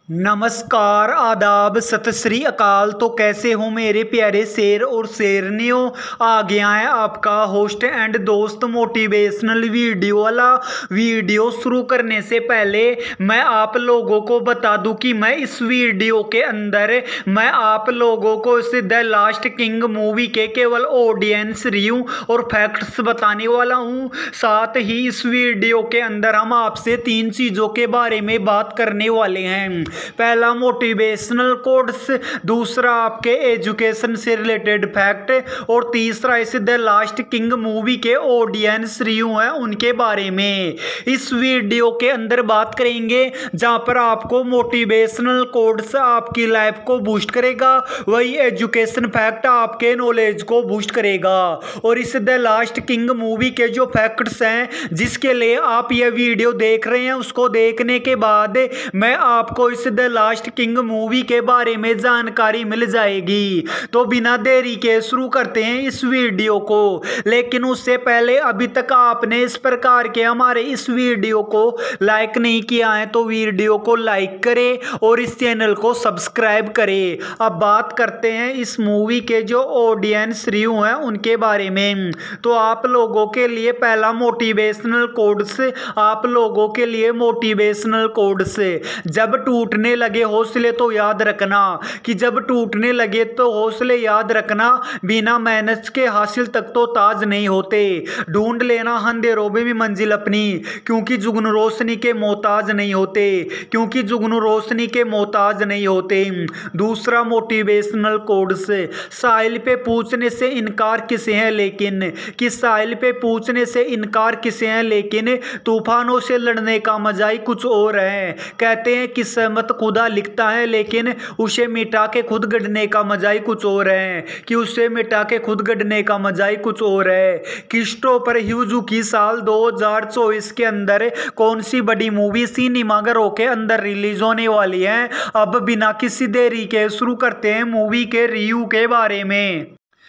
नमस्कार, आदाब, सत श्री अकाल। तो कैसे हो मेरे प्यारे शेर और शेरनियों। आ गया है आपका होस्ट एंड दोस्त मोटिवेशनल वीडियो वाला। वीडियो शुरू करने से पहले मैं आप लोगों को बता दूं कि मैं इस वीडियो के अंदर मैं आप लोगों को इस द लास्ट किंग मूवी के केवल ऑडियंस रिव्यू और फैक्ट्स बताने वाला हूं। साथ ही इस वीडियो के अंदर हम आपसे 3 चीज़ों के बारे में बात करने वाले हैं। पहला मोटिवेशनल कोट्स, दूसरा आपके एजुकेशन से रिलेटेड फैक्ट और तीसरा इस द लास्ट किंग मूवी के ऑडियंस रिव्यू है उनके बारे में इस वीडियो के अंदर बात करेंगे। जहां पर आपको मोटिवेशनल कोट्स आपकी लाइफ को बूस्ट करेगा, वही एजुकेशन फैक्ट आपके नॉलेज को बूस्ट करेगा। और इस द लास्ट किंग मूवी के जो फैक्ट्स हैं जिसके लिए आप ये वीडियो देख रहे हैं, उसको देखने के बाद मैं आपको इस द लास्ट किंग मूवी के बारे में जानकारी मिल जाएगी। तो बिना देरी के शुरू करते हैं इस वीडियो को। लेकिन उससे पहले अभी तक आपने इस प्रकार के हमारे इस वीडियो को लाइक नहीं किया है तो वीडियो को लाइक करें और इस चैनल को सब्सक्राइब करें। अब बात करते हैं इस मूवी के जो ऑडियंस रिव्यू हैं उनके बारे में। तो आप लोगों के लिए पहला मोटिवेशनल कोट्स, आप लोगों के लिए मोटिवेशनल कोट्स। जब टूटने लगे हौसले तो याद रखना कि जब टूटने लगे तो हौसले याद रखना, बिना मेहनत के हासिल तक तो ताज नहीं होते। ढूंढ लेना अंधेरों में भी मंजिल अपनी, क्योंकि जुगनू रोशनी के मोहताज नहीं होते, क्योंकि जुगनू रोशनी के मोहताज नहीं होते। दूसरा मोटिवेशनल कोट्स, साहिल पे पूछने से इनकार किसे है लेकिन, कि साहिल पे पूछने से इनकार किसे है लेकिन तूफानों से लड़ने का मजा ही कुछ और है। कहते हैं किस्मत खुदा लिखता है लेकिन उसे मिटा के खुद गढ़ने का मजा ही कुछ और है, कि उसे मिटा के खुद गढ़ने का मजा ही कुछ और है। क्रिस्टोफर ह्यूज की साल 2024 के अंदर कौन सी बड़ी मूवी सिनेमाघरों के अंदर रिलीज होने वाली है। अब बिना किसी देरी के शुरू करते हैं मूवी के रिव्यू के बारे में।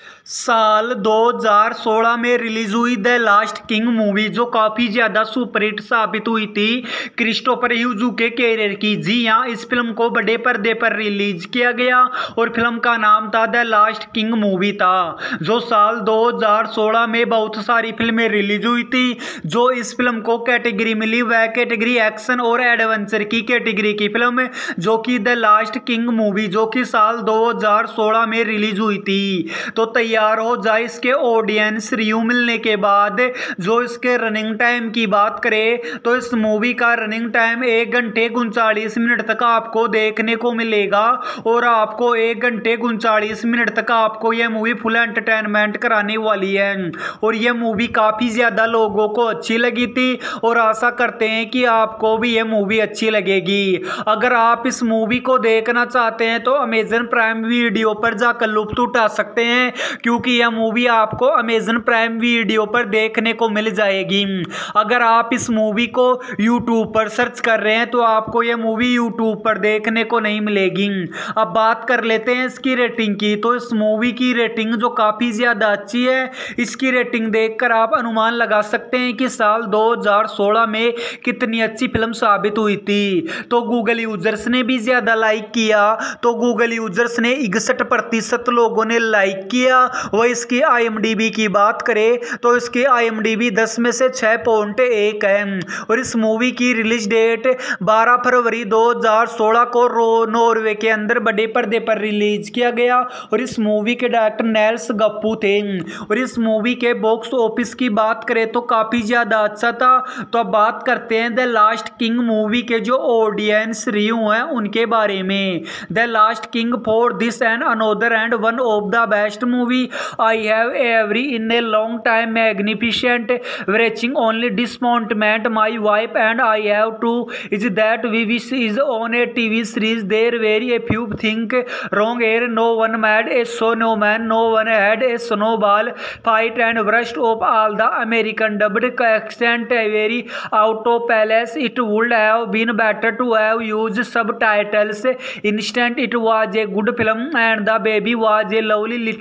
साल 2016 में रिलीज हुई द लास्ट किंग मूवी, जो काफी ज्यादा सुपरहिट साबित हुई थी क्रिस्टोफर ह्यूज के कैरियर की। जी हाँ, इस फिल्म को बड़े पर्दे पर रिलीज किया गया और फिल्म का नाम था द लास्ट किंग मूवी था। जो साल 2016 में बहुत सारी फिल्में रिलीज हुई थी। जो इस फिल्म को कैटेगरी मिली वह कैटेगरी एक्शन और एडवेंचर की कैटेगरी की फिल्म, जो कि द लास्ट किंग मूवी जो कि साल 2016 में रिलीज हुई थी। तो तैयार हो जाए इसके ऑडियंस रिव्यू मिलने के बाद। जो इसके रनिंग टाइम की बात करें तो इस मूवी का रनिंग टाइम 1 घंटे 39 मिनट तक आपको देखने को मिलेगा और आपको 1 घंटे 39 मिनट तक आपको यह मूवी फुल एंटरटेनमेंट कराने वाली है। और यह मूवी काफी ज्यादा लोगों को अच्छी लगी थी और आशा करते हैं कि आपको भी यह मूवी अच्छी लगेगी। अगर आप इस मूवी को देखना चाहते हैं तो अमेजन प्राइम वीडियो पर जाकर लुत्फ उठा सकते हैं, क्योंकि यह मूवी आपको अमेजन प्राइम वीडियो पर देखने को मिल जाएगी। अगर आप इस मूवी को यूट्यूब पर सर्च कर रहे हैं तो आपको यह मूवी यूट्यूब पर देखने को नहीं मिलेगी। अब बात कर लेते हैं इसकी रेटिंग की। तो इस मूवी की रेटिंग जो काफी ज्यादा अच्छी है, इसकी रेटिंग देखकर आप अनुमान लगा सकते हैं कि साल 2016 में कितनी अच्छी फिल्म साबित हुई थी। तो गूगल यूजर्स ने भी ज्यादा लाइक किया, तो गूगल यूजर्स ने 61% लोगों ने लाइक किया। वह इसकी IMDb की बात करें तो इसकी IMDb 10 में से 6.1 है। और इस मूवी की रिलीज डेट 12 फरवरी 2016 को नॉर्वे के अंदर बड़े पर्दे पर रिलीज किया गया और इस मूवी के डायरेक्टर नेल्स गप्पू थे। और इस मूवी के बॉक्स ऑफिस की बात करें तो काफी ज्यादा अच्छा था। तो अब बात करते हैं द लास्ट किंग मूवी के जो ऑडियंस रिव्यू हैं उनके बारे में। The last king for this and another and one of the best movie I have ever in a long time, magnificent, reaching only disappointment. My wife and I have to is that we wish is on a TV series. There very a few think wrong here. No one made a snowman, no one had a snowball fight, and worst of all the American dubbed accent very out of place. It would have been better to have used subtitles. Instant, it was a good film and the baby was a lovely little and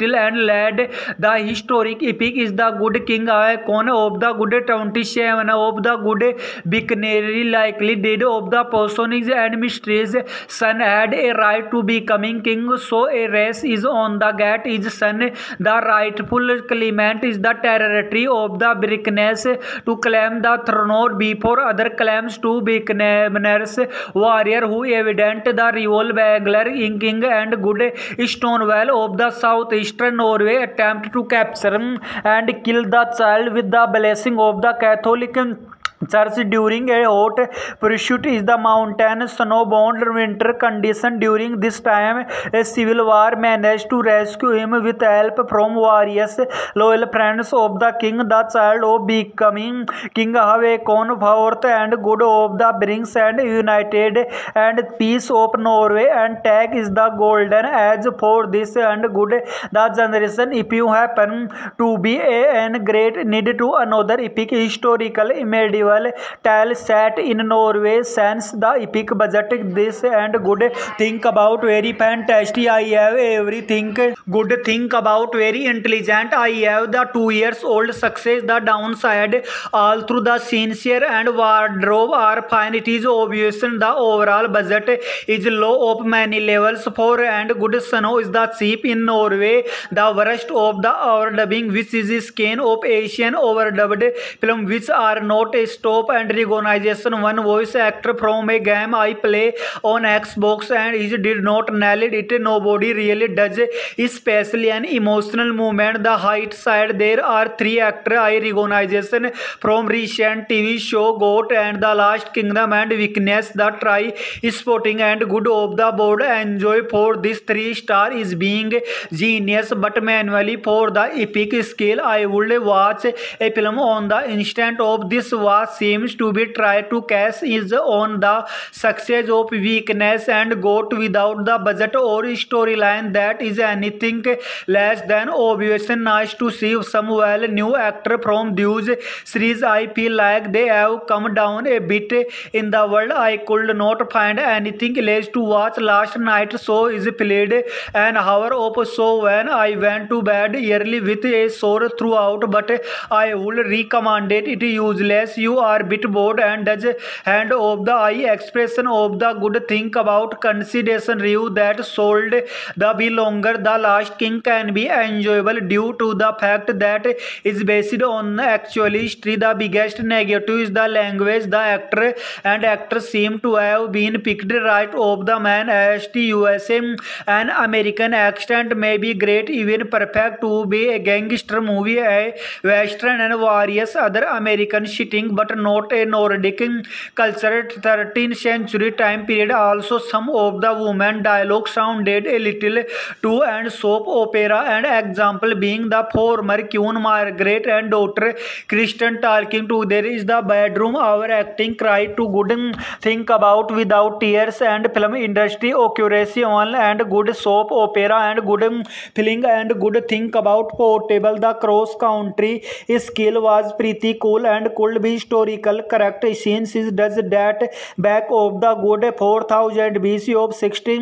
led the historic epic is the good king icon of the good 27 of the good Bicanary likely dead of the personage and mysterious son had a right to becoming king, so a race is on the gate his son the rightful claimant is the territory of the Bicaners to claim the throne before other claims to Bicaners warrior who evident the rival Bagler king and good Stonewall of the southeastern Norway attempt to capture and kill the child with the blessing of the Catholic Church during a hot pursuit is the mountain snowbound winter condition. During this time, a civil war managed to rescue him with help from various loyal friends of the king. The child of becoming king Håkon fourth and good of the brings and united and peace of Norway and tag is the golden age for this and good the generation. If you happen to be an great need to another epic historical medieval tale set in Norway since the epic budget this and good think about very fantastic. I have everything good think about very intelligent. I have the 2 years old success. The downside all through the sincere and wardrobe are fine. It is obvious the overall budget is low of many levels for and good snow is the cheap in Norway. The worst of the overdubbing which is a skin of Asian overdubbed film which are not a stop and recognition. One voice actor from a game I play on Xbox and he did not nail it. Nobody really does, especially an emotional moment. The height side there are 3 actor I recognition from recent TV show Goat and The Last Kingdom and Weakness. The try spotting and good of the board enjoy for this 3-star is being genius but manually for the epic scale. I would watch a film on the instant of this was seems to be try to cash is on the success of Weakness and Goat without the budget or storyline that is anything less than obvious. Nice to see some well new actor from these series. I feel like they have come down a bit in the world. I could not find anything else to watch last night, so is played an hour of show when I went to bed early with a sore throughout, but I would recommend it. It useless. You are bit bored and does hand of the eye expression of the good think about consideration review that sold the be longer. The Last King can be enjoyable due to the fact that is based on actual history. The biggest negative is the language. The actor and actress seem to have been picked right of the man as the USA. An American accent may be great, even perfect to be a gangster movie, a western and various other American shitting, but not a Nordic culture 13th century time period. Also some of the women dialogue sounded a little too and soap opera, and example being the former Queen Margaret and daughter Kristen talking to there is the bedroom. Our acting cry to good think about without tears and film industry accuracy on and good soap opera and good feeling and good think about portable. The cross country skill was pretty cool and could be historical correct scenes is does that back of the good 4000 BC of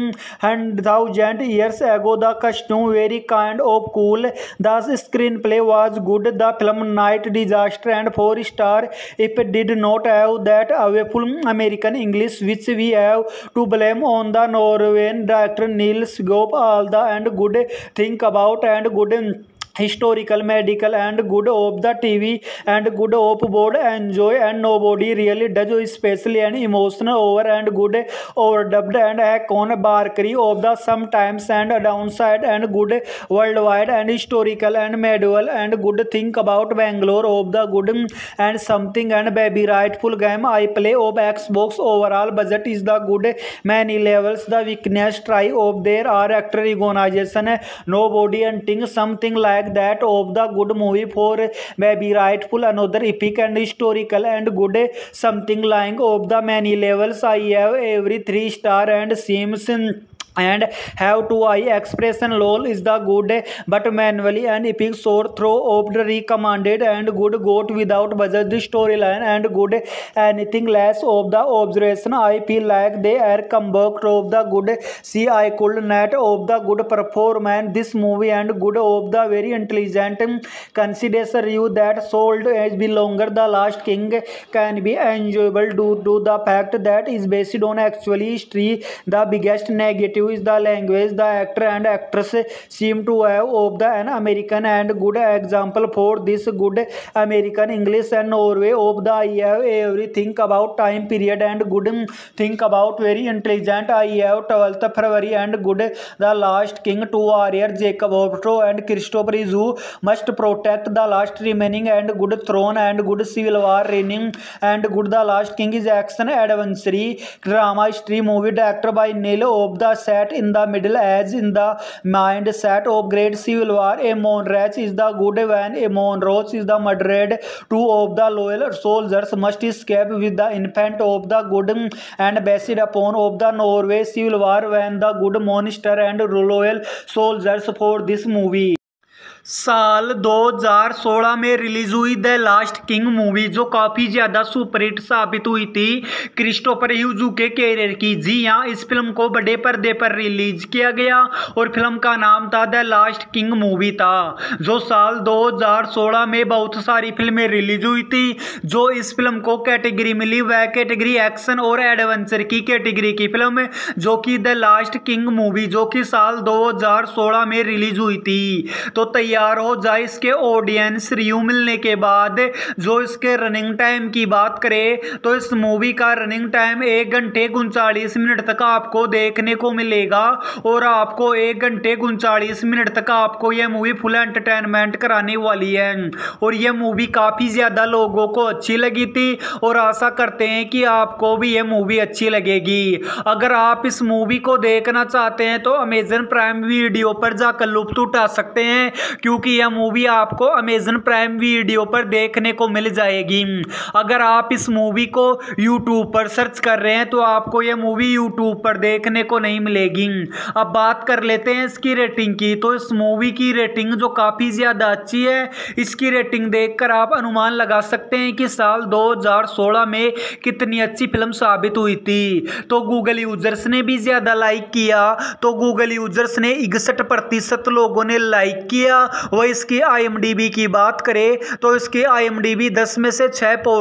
1600,000 years ago. The costume very kind of cool. The screenplay was good. The film Night Disaster and 4-star. If it did not have that awful American English which we have to blame on the Norwegian director Niels Goop. All the and good think about and good historical medical and good of the TV and good of board enjoy and nobody really does, especially an emotional over and good overdubbed and Håkon Barkeri of the sometimes and a downside and good worldwide and historical and medieval and good think about Bangalore of the good and something and baby rightful game I play of Xbox. Overall budget is the good many levels. The weakness try of there are actor recognition nobody and thing something like that of the good movie for baby rightful another epic and historical and good something lying of the many levels. I have every 3-star and seems and have to eye expression. Lol is the good but manually and epic soar through of the recommended and good goat without budget the storyline and good anything less of the observation. I feel like they are comeback of the good. See, I could not of the good performance this movie and good of the very intelligent consider you that sold as be longer. The Last King can be enjoyable due to the fact that is based on actually history. The biggest negative is the language. The actor and actress seem to have of the an American and good example for this good American English and Norway of the I have everything about time period and good think about very intelligent. I have 12th February and good the Last King, two warrior Jacob Otto and Christopher Izu must protect the last remaining and good throne and good civil war reigning and good. The Last King is action adventure drama history movie directed by Neil of the set in the middle as in the mindset of great civil war. A Monroe is the good when a Monroe is the murdered. Two of the loyal soldiers must escape with the infant of the good and based upon of the Norway civil war when the good monster and loyal soldiers for this movie साल 2016 में release हुई the last king movie जो काफ़ी ज़्यादा superhit साबित हुई थी Christopher huge के कैरियर की। जी हाँ, इस फिल्म को बड़े पर्दे पर रिलीज किया गया और फिल्म का नाम था द लास्ट किंग मूवी था जो साल 2016 में बहुत सारी फिल्में रिलीज हुई थी। जो इस फिल्म को कैटेगरी मिली वह कैटेगरी एक्शन और एडवेंचर की कैटेगरी की फिल्म जो कि द लास्ट किंग मूवी जो कि साल 2016 में रिलीज हुई थी। तो तैयार हो जाए इसके ऑडियंस रिव्यू मिलने के बाद। जो इसके रनिंग टाइम की बात करें तो इस मूवी का रनिंग टाइम 1 घंटे 39 मिनट तक आपको देखने को मिलेगा और आपको 1 घंटे 39 मिनट तक आपको यह मूवी फुल एंटरटेनमेंट कराने वाली है और यह मूवी काफ़ी ज़्यादा लोगों को अच्छी लगी थी और आशा करते हैं कि आपको भी यह मूवी अच्छी लगेगी। अगर आप इस मूवी को देखना चाहते हैं तो अमेजन प्राइम वीडियो पर जाकर लुत्फ उठा सकते हैं क्योंकि यह मूवी आपको अमेजन प्राइम वीडियो पर देखने को मिल जाएगी। अगर आप इस मूवी को यूट्यूब पर सर्च कर रहे हैं तो आपको यह मूवी यूट्यूब पर देखने को नहीं मिलेगी। अब बात कर लेते हैं इसकी रेटिंग की। तो इस मूवी की रेटिंग जो काफ़ी ज़्यादा अच्छी है, इसकी रेटिंग देखकर आप अनुमान लगा सकते हैं कि साल 2016 में कितनी अच्छी फिल्म साबित हुई थी। तो गूगल यूजर्स ने भी ज़्यादा लाइक किया। तो गूगल यूजर्स ने 61% लोगों ने लाइक किया। वह इसकी IMDb की बात करें तो इसकी IMDb 10 में से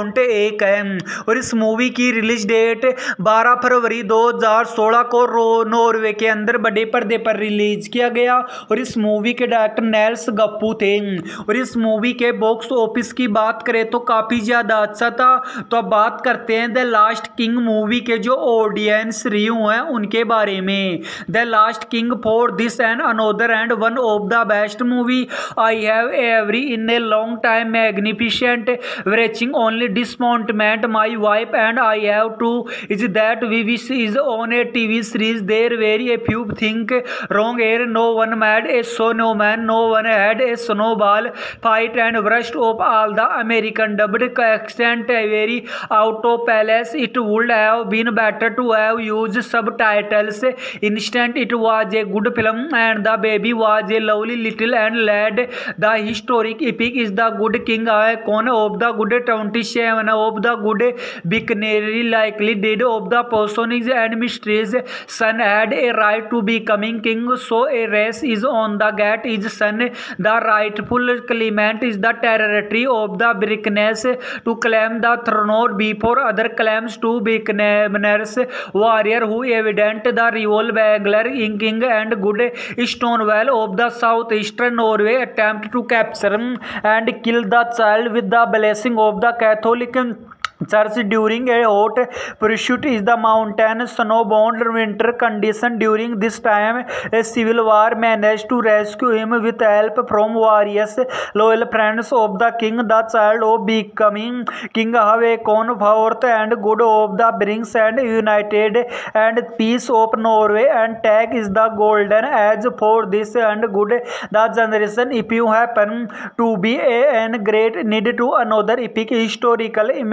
6.1 है और इस मूवी की रिलीज डेट 12 फरवरी 2016 को नॉर्वे के अंदर बड़े पर्दे पर रिलीज किया गया और इस मूवी के डायरेक्टर नेल्स गप्पू थे। और इस मूवी के बॉक्स ऑफिस की बात करें तो काफ़ी ज़्यादा अच्छा था। तो अब बात करते हैं द लास्ट किंग मूवी के जो ऑडियंस रिव्यू हैं उनके बारे में। The last king for this and another and one of the best movie I have ever in a long time, magnificent, wretching only disappointment. My wife and I have to is that we wish is on a TV series. There very a few think wrong here. No one made a snowman, no one had a snowball fight and worst of all the American dubbed accent very out of place. It would have been better to have used subtitles. Instead it was a good film and the baby was a lovely little and lad. The historic epic is the good king icon of the good 27 of the good Bickneri likely dead of the persons and mysteries. Son had a right to becoming king, so a race is on the gate. His son, the rightful claimant, is the territory of the Bickners to claim the throne before other claims to Bickners. Warrior who evident the rival Bagler king and good Stonewall of the southeastern Norway attempt to capture and kill the child with the blessing of the Catholic Church during a hot pursuit is the mountain snowbound winter condition. During this time, a civil war managed to rescue him with help from various loyal friends of the king. The child of becoming king have a comfort and good of the brings and united and peace of Norway and tag is the golden age for this and good the generation. If you happen to be an great need to another epic historical medieval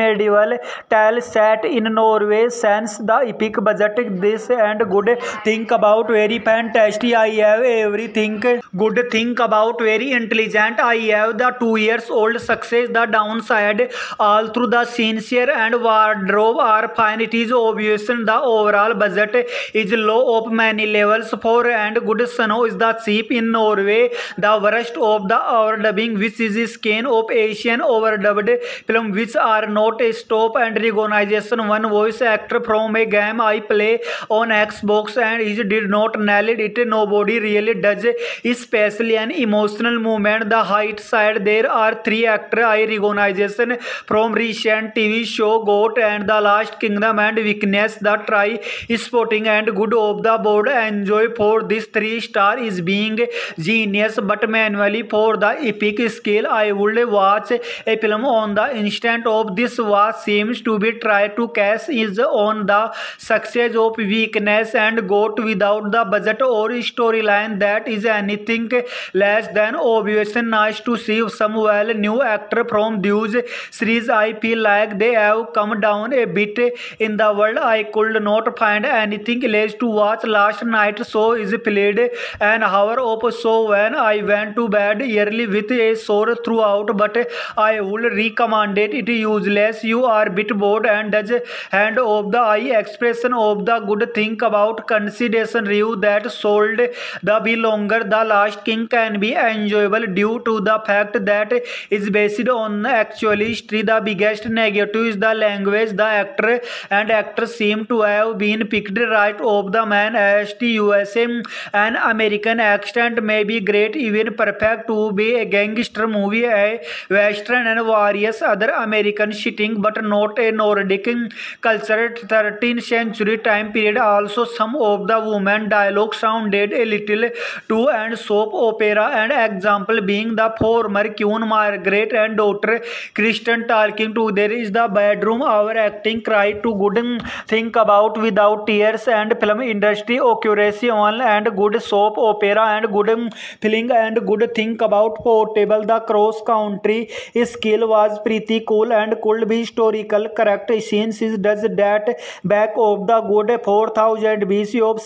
medieval tale set in Norway. Sense the epic budget, this and good think about very fantastic. I have everything good think about very intelligent. I have the 2 years old success. The downside all through the sincere and wardrobe are fine. It is obvious the overall budget is low of many levels. For and good snow is the cheap in Norway. The worst of the overdubbing, which is a skin of Asian overdubbed film which are not a stop and recognition. One voice actor from a game I play on Xbox and he did not nail it. Nobody really does, especially an emotional moment. The height side, there are 3 actors I recognition from recent TV show GOAT and The Last Kingdom and Weakness. The try spotting and good of the board enjoy for this 3-star is being genius, but manually for the epic scale I would watch a film on the instant of this. Was seems to be try to cash is on the success of Weakness and GOAT without the budget or storyline that is anything less than obvious. Nice to see some well new actor from these series. I feel like they have come down a bit in the world. I could not find anything else to watch last night, so is played an hour of show when I went to bed early with a sore throughout, but I would recommend it. It useless. You are bit bored and does hand of the eye expression of the good think about consideration review that sold the be longer. The Last King can be enjoyable due to the fact that is based on actual history. The biggest negative is the language. The actor and actress seem to have been picked right of the man as the USA. An American accent may be great, even perfect to be a gangster movie, a western and various other American setting, but not a Nordic culture 13th century time period. Also some of the women dialogue sounded a little too and soap opera, and example being the former Queen Margaret and daughter Kristen talking to there is the bedroom. Our acting cry to good think about without tears, and film industry accuracy on and good soap opera and good feeling and good think about portable. The cross country skill was pretty cool and could be historical correct scenes is does that back of the good 4000 BC of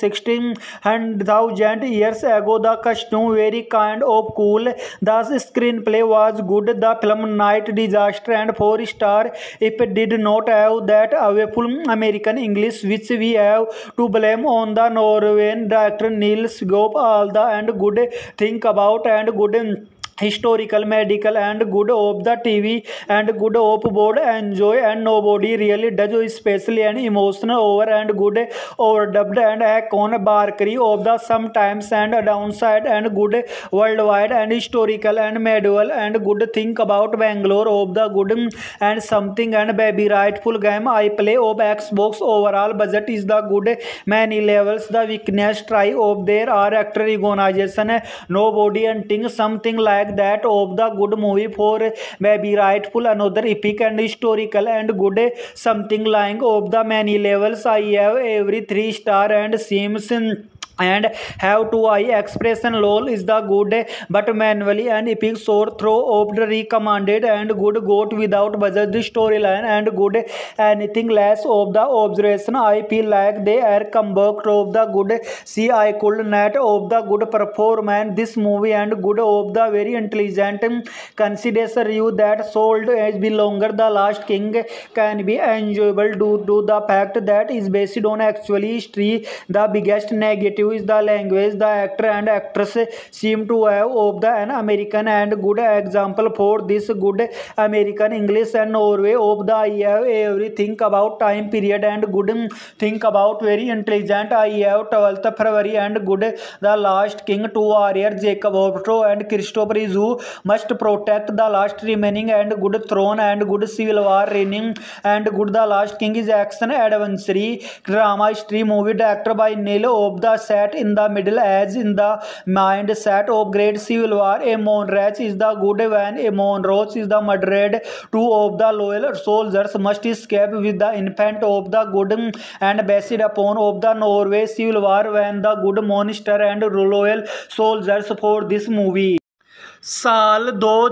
1600,000 years ago. The costume very kind of cool. The screenplay was good. The film Night Disaster and 4-star. If it did not have that awful American English which we have to blame on the Norwegian director Niels Goop. All the and good think about and good historical medical and good of the TV and good of board enjoy, and nobody really does, especially an emotional over and good overdubbed and hack on barkery of the sometimes and downside and good worldwide and historical and medieval and good think about Bangalore of the good and something and baby rightful game I play of Xbox. Overall budget is the good many levels. The weakness try of there are actor recognition, nobody and thing something like that of the good movie for maybe rightful another epic and historical and good something lying of the many levels. I have every 3-star and seems and have to eye expression lol is the good but manually and epic sore throw of the recommended and good goat without budget the storyline and good anything less of the observation. I feel like they are come back of the good. See, I could not of the good performance this movie and good of the very intelligent consideration review that sold as be longer. The Last King can be enjoyable due to the fact that is based on actual history. The biggest negative is the language. The actor and actress seem to have of the an American and good example for this good American English and Norway of the I have everything about time period and good think about very intelligent. I have 12th February and good The Last King, 2 warrior Jacob Otto and Christopher Izu must protect the last remaining and good throne and good civil war reigning and good. The Last King is action adventure drama history movie directed by Neil of the set in the middle age in the mindset of great civil war. A Monroe is the good when a Monroe is the murdered. 2 of the loyal soldiers must escape with the infant of the good and based upon of the Norway civil war when the good monster and loyal soldiers for this movie. साल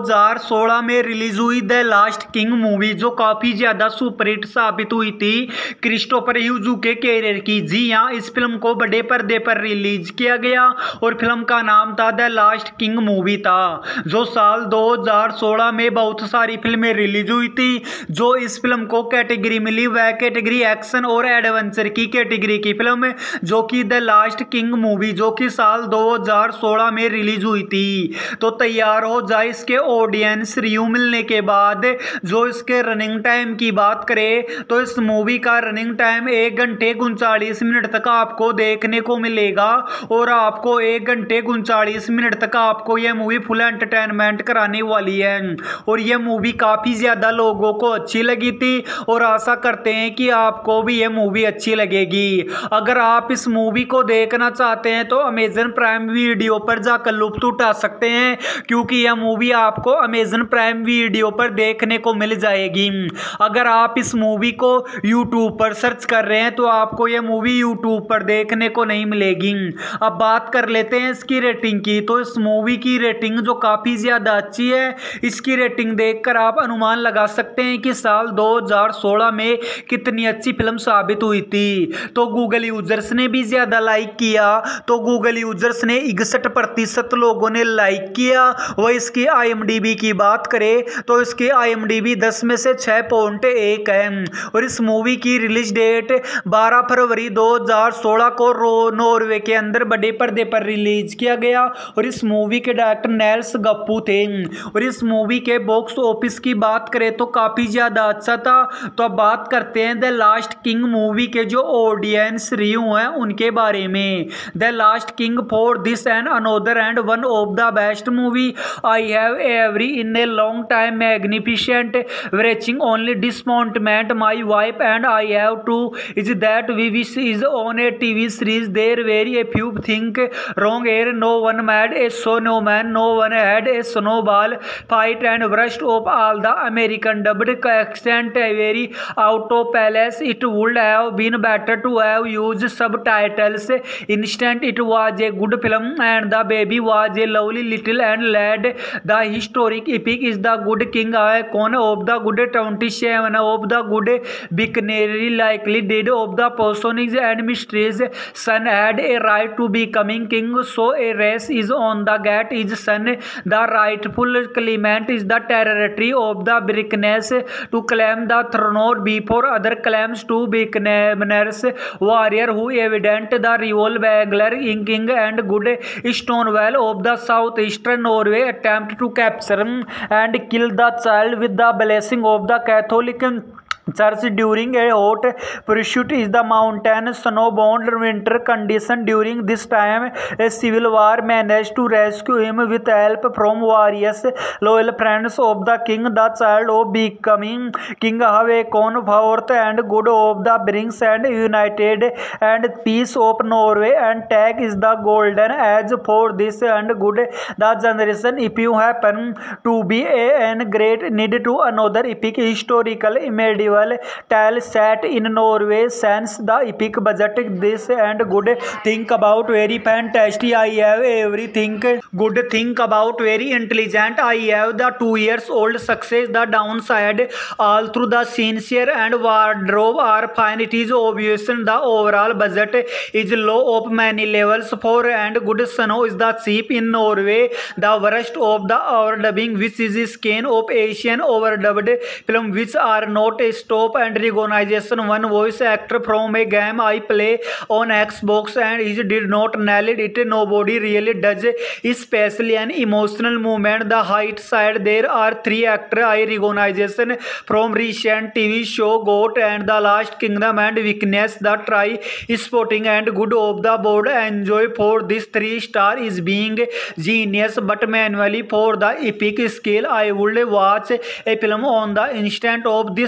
2016 में release हुई the last king movie, जो काफी ज्यादा superhit साबित हुई थी Christopher huge के कैरियर की। जी हाँ, इस फिल्म को बड़े पर्दे पर रिलीज किया गया और फिल्म का नाम था द लास्ट किंग मूवी था, जो साल 2016 में बहुत सारी फिल्में रिलीज हुई थी। जो इस फिल्म को कैटेगरी मिली वह कैटेगरी एक्शन और एडवेंचर की कैटेगरी की फिल्म, जो कि द लास्ट किंग मूवी जो कि साल 2016 में रिलीज हुई थी। तो तैयार हो जाए इसके ऑडियंस रिव्यू मिलने के बाद। जो इसके रनिंग टाइम की बात करें तो इस मूवी का रनिंग टाइम 1 घंटे 39 मिनट तक आपको देखने को मिलेगा और आपको 1 घंटे 39 मिनट तक आपको यह मूवी फुल एंटरटेनमेंट कराने वाली है। और यह मूवी काफी ज्यादा लोगों को अच्छी लगी थी और आशा करते हैं कि आपको भी यह मूवी अच्छी लगेगी। अगर आप इस मूवी को देखना चाहते हैं तो अमेजन प्राइम वीडियो पर जाकर लुत्फ उठा सकते हैं, क्योंकि यह मूवी आपको अमेजन प्राइम वीडियो पर देखने को मिल जाएगी। अगर आप इस मूवी को यूट्यूब पर सर्च कर रहे हैं तो आपको यह मूवी यूट्यूब पर देखने को नहीं मिलेगी। अब बात कर लेते हैं इसकी रेटिंग की। तो इस मूवी की रेटिंग जो काफी ज्यादा अच्छी है, इसकी रेटिंग देखकर आप अनुमान लगा सकते हैं कि साल 2016 में कितनी अच्छी फिल्म साबित हुई थी। तो गूगल यूजर्स ने भी ज्यादा लाइक किया, तो गूगल यूजर्स ने 61% लोगों ने लाइक किया। वह इसकी IMDb की बात करें तो इसकी IMDb 10 में से 6.1 है और इस मूवी की रिलीज डेट 12 फरवरी 2016 को नॉर्वे के अंदर बड़े पर्दे पर रिलीज किया गया और इस मूवी के डायरेक्टर नेल्स गप्पू थे। और इस मूवी के बॉक्स ऑफिस की बात करें तो काफी ज्यादा अच्छा था। तो अब बात करते हैं द लास्ट किंग मूवी के जो ऑडियंस रिव्यू हैं उनके बारे में। The last king for this and another and one of the best movie I have ever in a long time, magnificent, reaching only disappointment. My wife and I have to is that we wish is on a TV series. There very a few think wrong here. No one made a snowman, no one had a snowball fight, and worst of all the American dubbed accent very out of place. It would have been better to have used subtitles. Instead, it was a good film, and the baby was a lovely little and lad. The historic epic is the good king icon of the good 27 of the good Bicanary likely dead of the personage and mysteries. Son had a right to becoming king, so a race is on the gate. His son, the rightful claimant, is the territory of the Brickness to claim the throne before other claims to Bicaner's warrior who evident the rival Bagler king and good Stonewall of the southeastern Norway attempt to capture and kill the child with the blessing of the Catholic Church during a hot pursuit is the mountain snowbound winter condition. During this time, a civil war managed to rescue him with help from various loyal friends of the king. The child of becoming king have a con forth and good of the brings and united and peace of Norway and tag is the golden age for this and good the generation. If you happen to be an great need to another epic historical medieval tale set in Norway since the epic budget this and good think about very fantastic. I have everything good think about very intelligent. I have the 2 years old success. The downside all through the sincere and wardrobe are fine. It is obvious the overall budget is low of many levels. For and good snow is the cheap in Norway. The worst of the overdubbing, which is skin of Asian overdubbed film which are not a stop and recognition. One voice actor from a game I play on Xbox and he did not nail it. Nobody really does, especially an emotional moment. The height side there are 3 actor I recognition from recent TV show Goat and The Last Kingdom and Weakness. The try spotting and good of the board enjoy for this 3-star is being genius, but manually for the epic skill I would watch a film on the instant of this was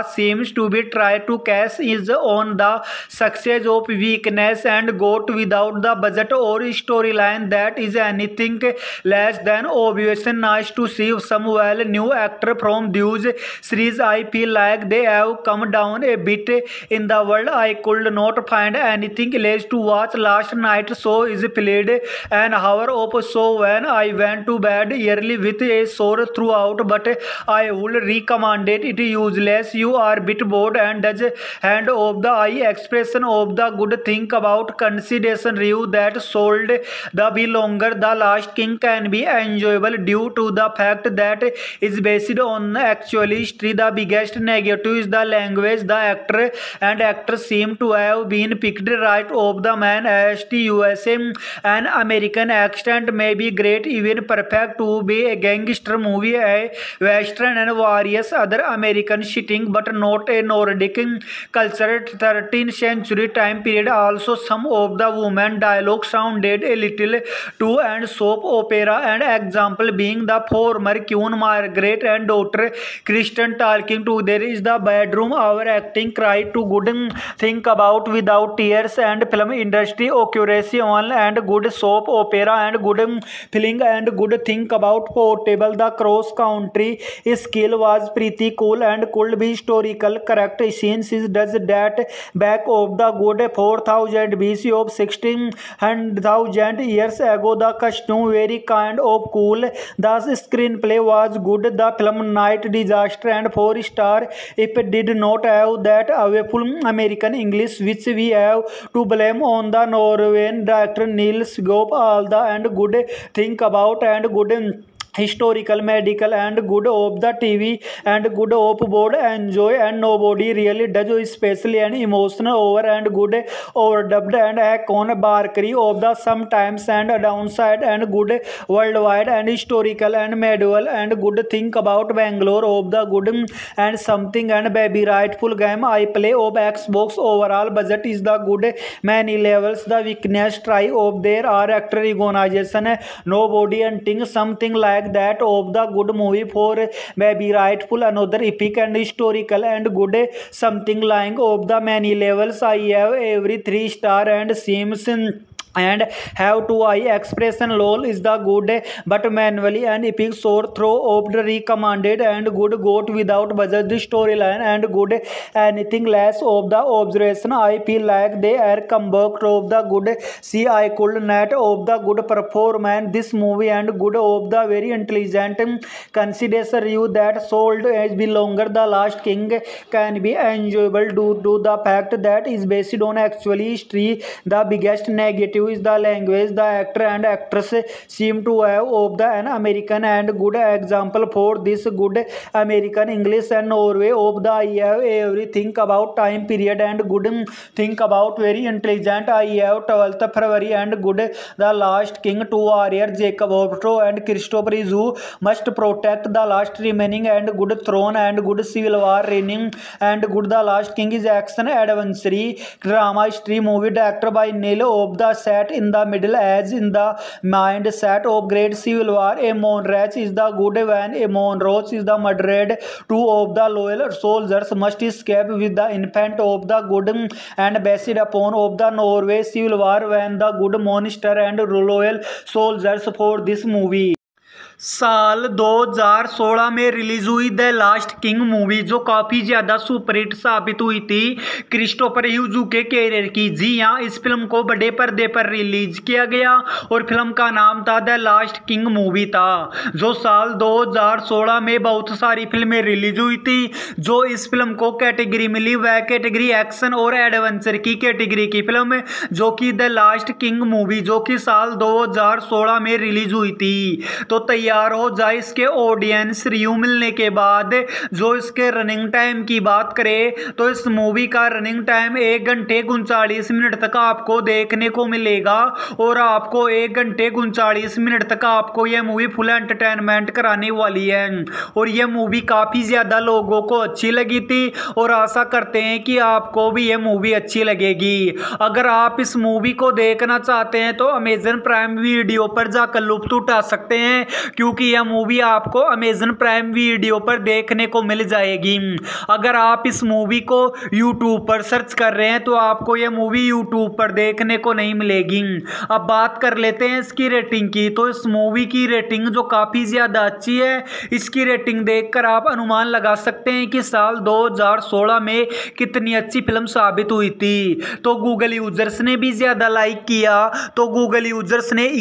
seems to be try to cash is on the success of weakness and got without the budget or storyline that is anything less than obvious. Nice to see some well new actor from these series. I feel like they have come down a bit in the world. I could not find anything else to watch last night, so is played an hour of show when I went to bed early with a sore throughout, but I would recommend it. It useless. You are bit bored and does hand of the eye expression of the good thing about consideration review that sold the be longer. The Last King can be enjoyable due to the fact that is based on actual history. The biggest negative is the language. The actor and actress seem to have been picked right of the man as the USA. An American accent may be great, even perfect to be a gangster movie, a western and various other American setting, but not a Nordic culture 13th century time period. Also, some of the women dialogue sounded a little too and soap opera, and example being the former Queen Margaret and daughter Kristen talking to there is the bedroom. Our acting cried to good think about without tears, and film industry accuracy on and good soap opera and good feeling and good think about portable. The cross country skill was pretty cool and could be historical correct scenes is does that back of the good 4000 BC of 1600,000 years ago. The costume very kind of cool. The screenplay was good. The film Night Disaster and 4 star. If it did not have that awful American English which we have to blame on the Norwegian director Niels Goop. All the and good think about and good historical medical and good of the TV and good of board enjoy, and nobody really does, especially an emotional over and good overdubbed and hack on barkery of the sometimes and a downside and good worldwide and historical and medieval and good think about Bangalore of the good and something and baby rightful game I play of Xbox. Overall budget is the good many levels. The weakness try of there are actor recognition, nobody and thing something like that of the good movie for baby rightful another epic and historical and good something lying of the many levels. I have every 3 star and seems and have to eye expression lol is the good but manually and epic sore throw of the recommended and good goat without budget the storyline and good anything less of the observation. I feel like they are comeback of the good. See, I could not of the good performance this movie and good of the very intelligent consideration review that sold as be longer. The Last King can be enjoyable due to the fact that is based on actual history. The biggest negative is the language. The actor and actress seem to have of the an American and good example for this good American English and Norway of the I have everything about time period and good think about very intelligent. I have 12th February and good The Last King, 2 warrior Jacob Otto and Christopher Izu must protect the last remaining and good throne and good civil war reigning and good. The Last King is action adventure drama history movie directed by Neil of the set in the middle as in the mindset of great civil war. Amon Rach is the good when Amon Roach is the murdered. 2 of the loyal soldiers must escape with the infant of the good and based upon of the Norway civil war when the good monster and loyal soldiers for this movie साल 2016 में release हुई the last king movie जो काफ़ी ज़्यादा superhit साबित हुई थी Christopher ह्यूजू के कैरियर की। जी हाँ, इस फिल्म को बड़े पर्दे पर रिलीज किया गया और फिल्म का नाम था द लास्ट किंग मूवी था। जो साल 2016 में बहुत सारी फिल्में रिलीज हुई थी जो इस फिल्म को कैटेगरी मिली वह कैटेगरी एक्शन और एडवेंचर की कैटेगरी की फिल्म जो कि द लास्ट किंग मूवी जो कि साल 2016 में रिलीज हुई थी। तो तैयार हो जाए इसके ऑडियंस रिव्यू मिलने के बाद। जो इसके रनिंग टाइम की बात करें तो इस मूवी का रनिंग टाइम 1 घंटे 39 मिनट तक आपको देखने को मिलेगा और आपको 1 घंटे 39 मिनट तक आपको यह मूवी फुल एंटरटेनमेंट कराने वाली है। और यह मूवी काफ़ी ज़्यादा लोगों को अच्छी लगी थी और आशा करते हैं कि आपको भी यह मूवी अच्छी लगेगी। अगर आप इस मूवी को देखना चाहते हैं तो अमेजन प्राइम वीडियो पर जाकर लुत्फ उठा सकते हैं क्योंकि यह मूवी आपको अमेजन प्राइम वीडियो पर देखने को मिल जाएगी। अगर आप इस मूवी को यूट्यूब पर सर्च कर रहे हैं तो आपको यह मूवी यूट्यूब पर देखने को नहीं मिलेगी। अब बात कर लेते हैं इसकी रेटिंग की। तो इस मूवी की रेटिंग जो काफ़ी ज़्यादा अच्छी है, इसकी रेटिंग देखकर आप अनुमान लगा सकते हैं कि साल 2016 में कितनी अच्छी फिल्म साबित हुई थी। तो गूगल यूजर्स ने भी ज़्यादा लाइक किया। तो गूगल यूजर्स ने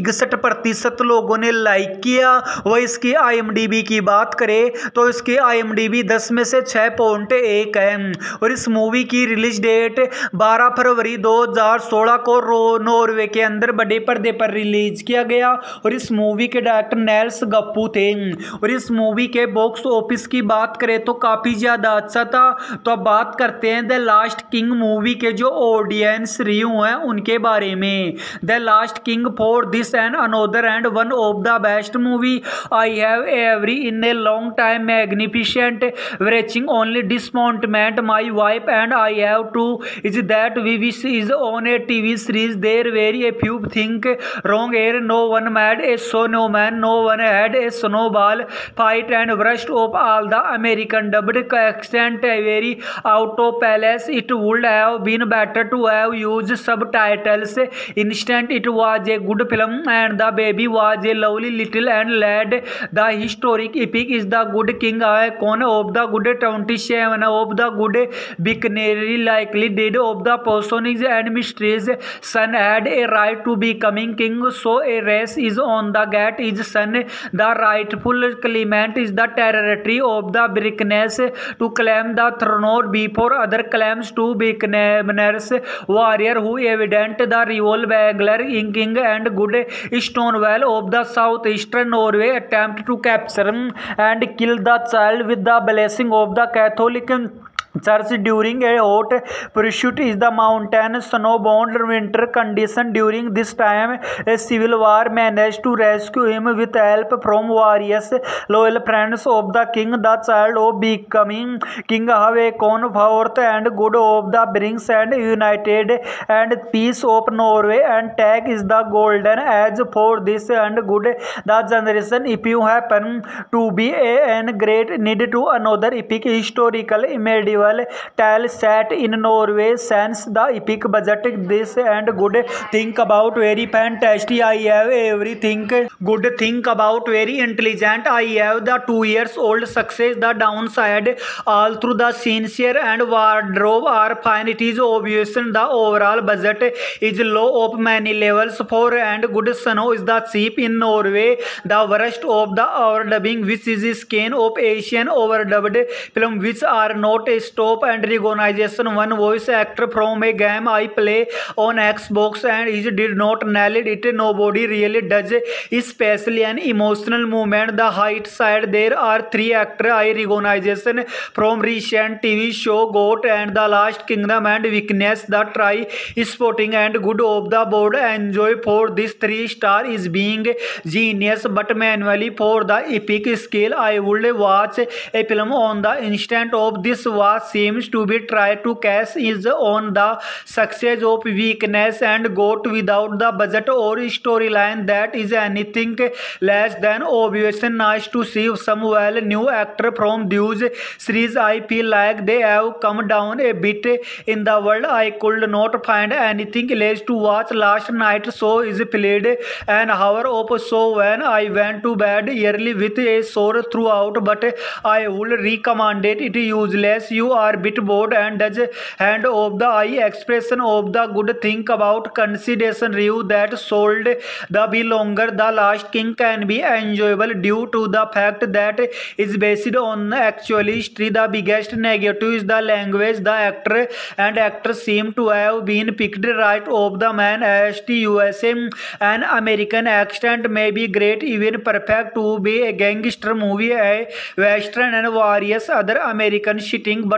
61% लोगों ने लाइक किया। वह इसकी IMDb की बात करें तो इसकी IMDb 10 में से 6.1 है। और इस मूवी की रिलीज डेट 12 फरवरी 2016 को नॉर्वे के अंदर बड़े पर्दे पर रिलीज किया गया। और इस मूवी के डायरेक्टर नेल्स गप्पू थे। और इस मूवी के बॉक्स ऑफिस की बात करें तो काफ़ी ज़्यादा अच्छा था। तो अब बात करते हैं द लास्ट किंग मूवी के जो ऑडियंस रिव्यू हैं उनके बारे में। The last king for this and another and one of the best movie I have every in a long time, magnificent, wretching only disappointment my wife and I have to is that we wish is on a TV series there very a few think wrong here, no one made a snowman, no one had a snowball fight and worst of all the American dubbed accent very out of place. It would have been better to have used subtitles instead. It was a good film and the baby was a lovely little and lad. The historic epic is the good king icon of the good 27 of the good Bicanary likely dead of the Poisonings and Mysteries. Son had a right to becoming king, so a race is on the gate. His son, the rightful claimant, is the territory of the Brickness to claim the throne before other claims to Bicaner's warrior who evident the rival Bagler king and good Stonewall of the southeastern Norway attempt to capture and kill the child with the blessing of the Catholic Church during a hot pursuit is the mountain snowbound winter condition. During this time, a civil war managed to rescue him with help from various loyal friends of the king. The child of becoming king have a comfort and good of the brings and united and peace of Norway and tag is the golden age for this and good the generation. If you happen to be an great need to another epic historical medieval tale set in Norway, since the epic budget this and good think about very fantastic. I have everything good think about very intelligent. I have the 2 years old success. The downside all through the sincere and wardrobe are fine. It is obvious the overall budget is low of many levels. For and good snow is the cheap in Norway. The worst of the overdubbing, which is skin of Asian overdubbed film which are not a stop and recognition. One voice actor from a game I play on Xbox and he did not nail it. Nobody really does, especially an emotional moment. The height side there are 3 actors I recognition from recent TV show Goat and The Last Kingdom and Weakness. The try spotting and good of the board enjoy for this 3 star is being genius but manually for the epic scale. I would watch a film on the instant of this was seems to be try to cash is on the success of Weakness and Goat without the budget or storyline that is anything less than obvious. Nice to see some well new actor from these series. I feel like they have come down a bit in the world. I could not find anything else to watch last night, so is played an hour of show when I went to bed early with a sore throughout, but I would recommend it. It useless. You are bit bored and does hand of the eye expression of the good think about consideration review that sold the be longer. The Last King can be enjoyable due to the fact that is based on actual history. The biggest negative is the language. The actor and actress seem to have been picked right of the man as the USA. An American accent may be great, even perfect to be a gangster movie, a western and various other American shitting, but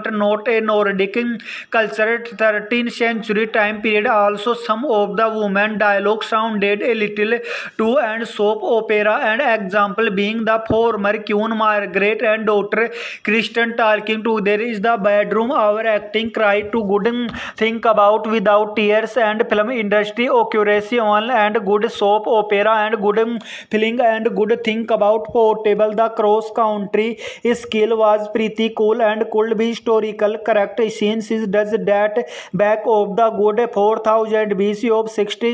but not a Nordic culture 13th century time period. Also, some of the women dialogue sounded a little too and soap opera, and example being the former Queen Margaret and daughter Kristen talking together is the bedroom. Our acting cried to good think about without tears, and film industry accuracy on and good soap opera and good feeling and good think about portable. The cross country skill was pretty cool and could be historical correct scenes is does that back of the good 4000 BC of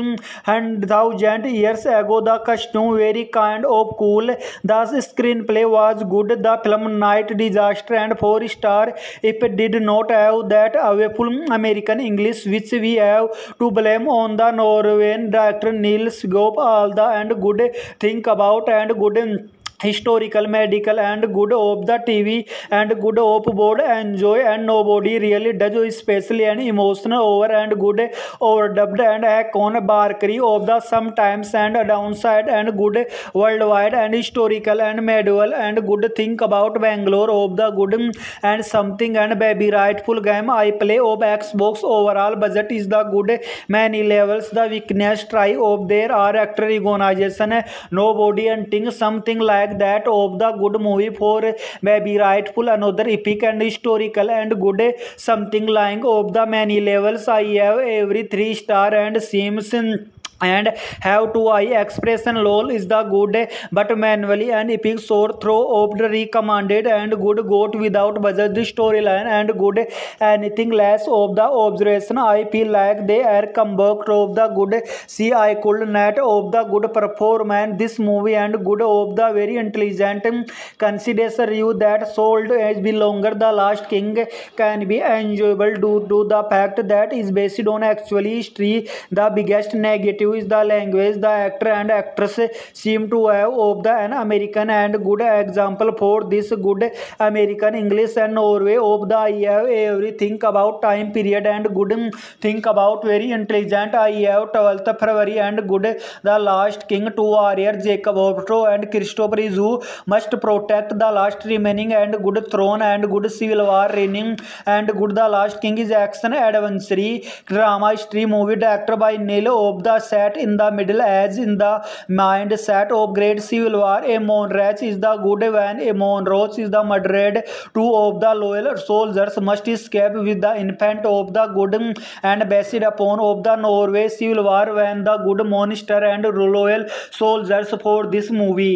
1600,000 years ago. The costume very kind of cool. The screenplay was good. The film Night Disaster and 4-star. If it did not have that awful American English which we have to blame on the Norwegian director Niels Goop. All the and good think about and good historical medical and good of the TV and good of board enjoy, and nobody really does, especially an emotional over and good overdubbed and icon barkery of the sometimes and downside and good worldwide and historical and medieval and good think about Bangalore of the good and something and baby rightful game I play of Xbox. Overall budget is the good many levels. The weakness try of there are actor recognition, nobody hunting something like that of the good movie for baby rightful another epic and historical and good something lying of the many levels. I have every 3-star and seems and have to eye expression lol is the good but manually and epic sore throw of the recommended and good goat without budget the storyline and good anything less of the observation. I feel like they are come back of the good see I could not of the good performance this movie and good of the very intelligent consideration you that sold as be longer. The Last King can be enjoyable due to the fact that is based on actually history. The biggest negative is the language. The actor and actress seem to have of the an American and good example for this good American English and Norway of the I have everything about time period and good think about very intelligent. I have 12th February and good The Last King 2 warrior Jacob Otto and Christopher Izu must protect the last remaining and good throne and good civil war reigning and good. The Last King is action adventure drama history movie directed by Neil of the set in the middle as in the mindset of great civil war. Amon Rach is the good when Amon Roach is the murdered. Two of the loyal soldiers must escape with the infant of the good and based upon of the Norway civil war when the good monster and loyal soldiers for this movie.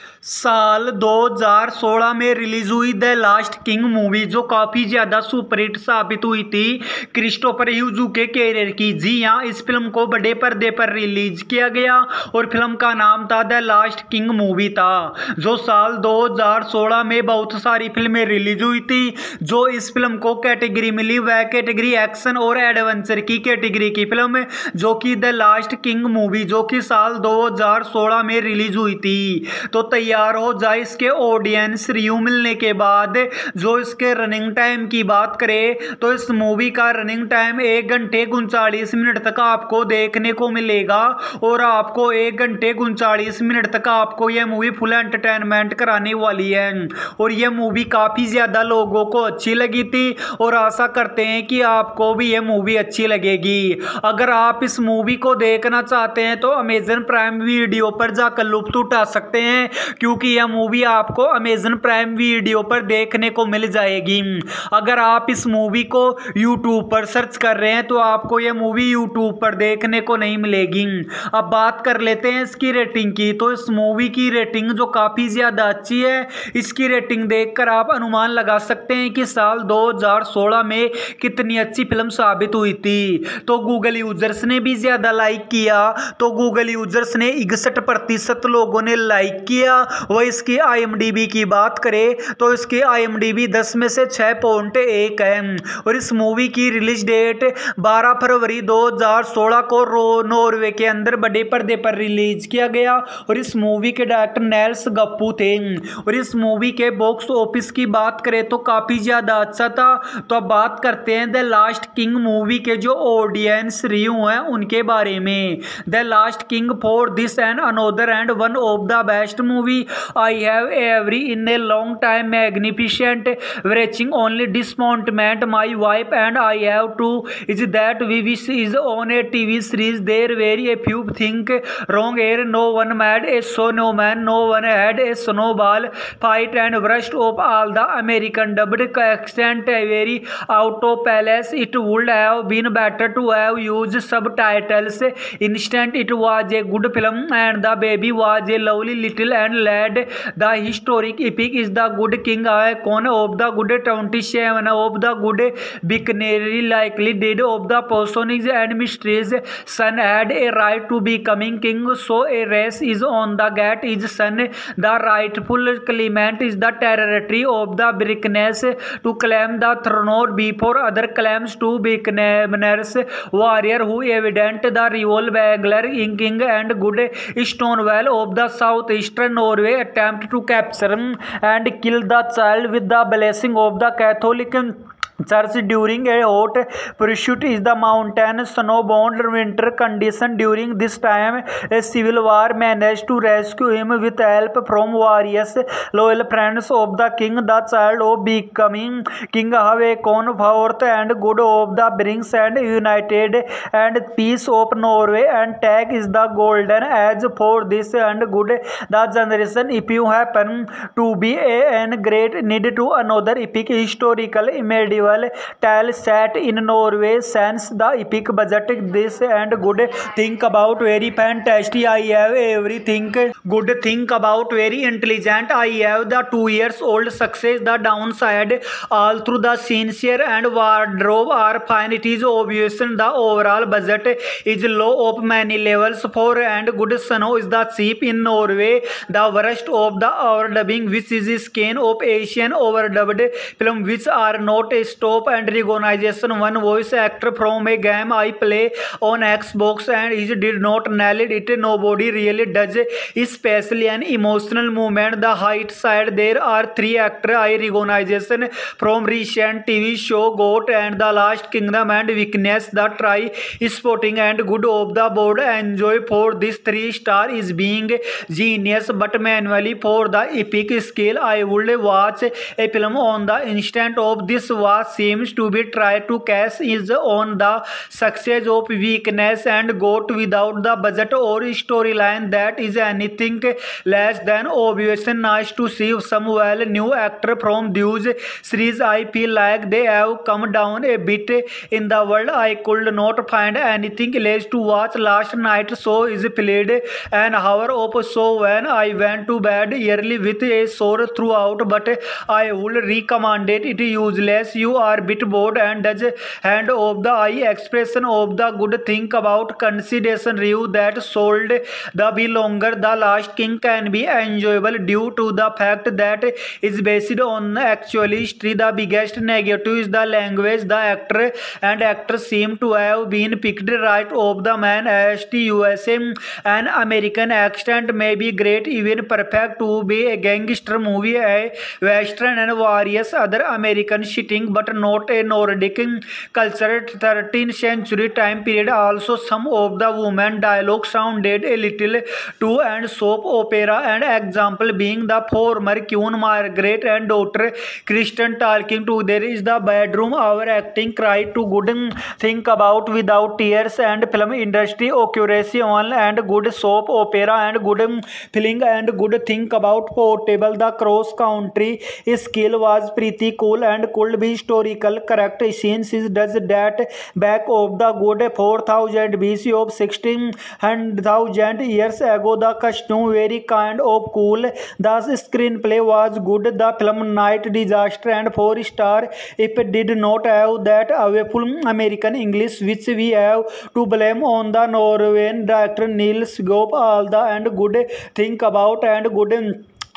साल 2016 में release हुई the last king movie जो काफ़ी ज़्यादा superhit साबित हुई थी Christopher huge के कैरियर की। जी हाँ, इस फिल्म को बड़े पर्दे पर रिलीज किया गया और फिल्म का नाम था द लास्ट किंग मूवी था जो साल 2016 में बहुत सारी फिल्में रिलीज हुई थी। जो इस फिल्म को कैटेगरी मिली वह कैटेगरी एक्शन और एडवेंचर की कैटेगरी की फिल्म जो कि द लास्ट किंग मूवी जो कि साल 2016 में रिलीज हुई थी। तो तैयार हो जाए इसके ऑडियंस रिव्यू मिलने के बाद। जो इसके रनिंग टाइम की बात करें तो इस मूवी का रनिंग टाइम 1 घंटे 39 मिनट तक आपको देखने को मिलेगा और आपको 1 घंटे 39 मिनट तक आपको यह मूवी फुल एंटरटेनमेंट कराने वाली है और यह मूवी काफ़ी ज़्यादा लोगों को अच्छी लगी थी और आशा करते हैं कि आपको भी यह मूवी अच्छी लगेगी। अगर आप इस मूवी को देखना चाहते हैं तो अमेजन प्राइम वीडियो पर जाकर लुत्फ उठा सकते हैं क्योंकि यह मूवी आपको अमेजन प्राइम वीडियो पर देखने को मिल जाएगी। अगर आप इस मूवी को यूट्यूब पर सर्च कर रहे हैं तो आपको यह मूवी यूट्यूब पर देखने को नहीं मिलेगी। अब बात कर लेते हैं इसकी रेटिंग की। तो इस मूवी की रेटिंग जो काफ़ी ज़्यादा अच्छी है, इसकी रेटिंग देखकर आप अनुमान लगा सकते हैं कि साल 2016 में कितनी अच्छी फिल्म साबित हुई थी। तो गूगल यूजर्स ने भी ज़्यादा लाइक किया। तो गूगल यूजर्स ने 61% लोगों ने लाइक किया। वह इसकी IMDb की बात करें तो इसकी IMDb 10 में से 6.1 है और इस मूवी की रिलीज डेट 12 फरवरी 2016 को नॉर्वे के अंदर बड़े पर्दे पर रिलीज किया गया और इस मूवी के डायरेक्टर नेल्स गप्पू थे। और इस मूवी के बॉक्स ऑफिस की बात करें तो काफ़ी ज़्यादा अच्छा था। तो अब बात करते हैं द लास्ट किंग मूवी के जो ऑडियंस रिव्यू हैं उनके बारे में। The last king for this and another and one of the best movie I have every in a long time magnificent reaching only disappointment my wife and I have to is that we wish is on a TV series there very a few think wrong here no one made a snowman no one had a snowball fight and brushed up all the American dubbed accent very out of palace it would have been better to have used subtitles instant it was a good film and the baby was a lovely little and lad the historic epic is the good king icon of the good 27 of the good Bicanary likely dead of the persons and mysteries son had a right to becoming king so a race is on the gate his son the rightful claimant is the territory of the Brickness to claim the throne before other claims to Bicaner's warrior who evident the rival Bagler king and good Stonewall of the southeastern Norway attempt to capture and kill the child with the blessing of the Catholic Church during a hot pursuit is the mountain snowbound winter condition during this time a civil war managed to rescue him with help from various loyal friends of the king the child of becoming king have a comfort and good of the brings and united and peace of Norway and tag is the golden age for this and good the generation if you happen to be an great need to another epic historical medieval tale set in Norway since the epic budget this and good think about very fantastic I have everything good think about very intelligent I have the 2 years old success the downside all through the sincere and wardrobe are fine it is obvious the overall budget is low of many levels for and good snow is the cheap in Norway the worst of the overdubbing which is skin of Asian overdubbed film which are not a stop and recognition one voice actor from a game I play on Xbox and he did not nail it nobody really does especially an emotional moment the height side there are 3 actor I recognition from recent TV show GOAT and The Last Kingdom and Weakness the try sporting and good of the board enjoy for this 3-star is being genius but manually for the epic skill I would watch a film on the instant of this was seems to be try to cash is on the success of Weakness and GOAT without the budget or storyline that is anything less than obvious nice to see some well new actor from those series I feel like they have come down a bit in the world I could not find anything else to watch last night so is played an hour of so when I went to bed early with a sore throughout but I would recommend it useless you are bit bored and does hand of the eye expression of the good think about consideration review that sold the be longer the last king can be enjoyable due to the fact that is based on actual history the biggest negative is the language the actor and actress seem to have been picked right of the man as the USA an American accent may be great even perfect to be a gangster movie a western and various other American shitting but not a Nordic culture 13th century time period also some of the women dialogue sounded a little too and soap opera and example being the former Queen Margaret and daughter Kristen talking to there is the bedroom our acting cry to good think about without tears and film industry accuracy on and good soap opera and good feeling and good think about portable the cross country skill was pretty cool and could be historical correct scenes is does that back of the good 4000 BC of 1600,000 years ago the costume very kind of cool the screenplay was good the film Night Disaster and 4-star if it did not have that awful American English which we have to blame on the Norwegian director Niels Goop all the and good think about and good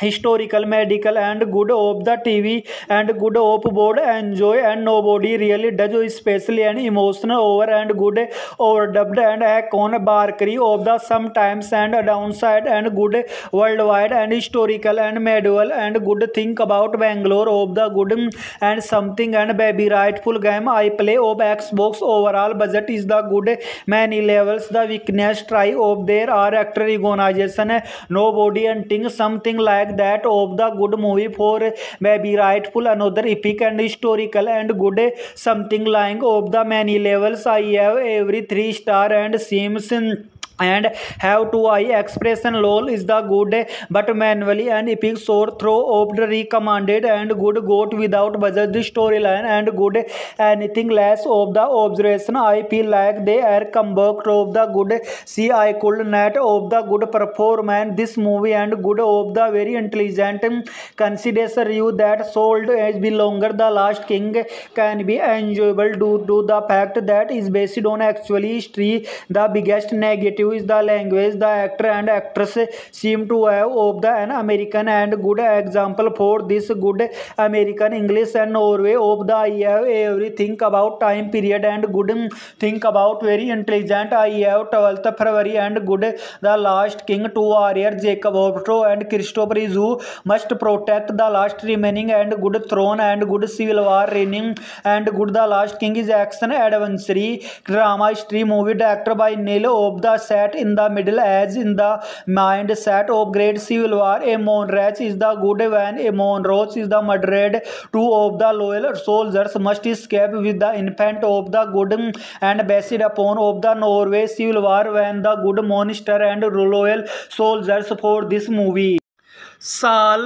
historical, medical, and good of the TV and good of board enjoy, and nobody really does, especially an emotional over and good overdubbed and a con barkery of the sometimes and a downside and good worldwide and historical and medieval and good think about Bangalore of the good and something and baby rightful game I play of Xbox overall budget is the good many levels the weakness try of there are actor recognition nobody and think something like that of the good movie for maybe rightful another epic and historical and good something lying of the many levels I have every 3 star and seems and have to I expression lol is the good but manually and epic sore throw of the recommended and good goat without budget the storyline and good anything less of the observation I feel like they are come back of the good see I could not of the good performance this movie and good of the very intelligent consider you that sold as be longer the last king can be enjoyable due to the fact that is based on actually history the biggest negative is the language the actor and actress seem to have of the an American and good example for this good American English and Norway of the I have everything about time period and good think about very intelligent I have 12th February and good the last king two warrior Jacob Otto and Christopher Izu must protect the last remaining and good throne and good civil war reigning and good the last king is action adventure drama history movie directed by Neil of the set in the middle as in the mindset of great civil war a Monroe is the good when a Monroe is the murdered two of the loyal soldiers must escape with the infant of the good and based upon of the Norway civil war when the good monster and loyal soldiers for this movie साल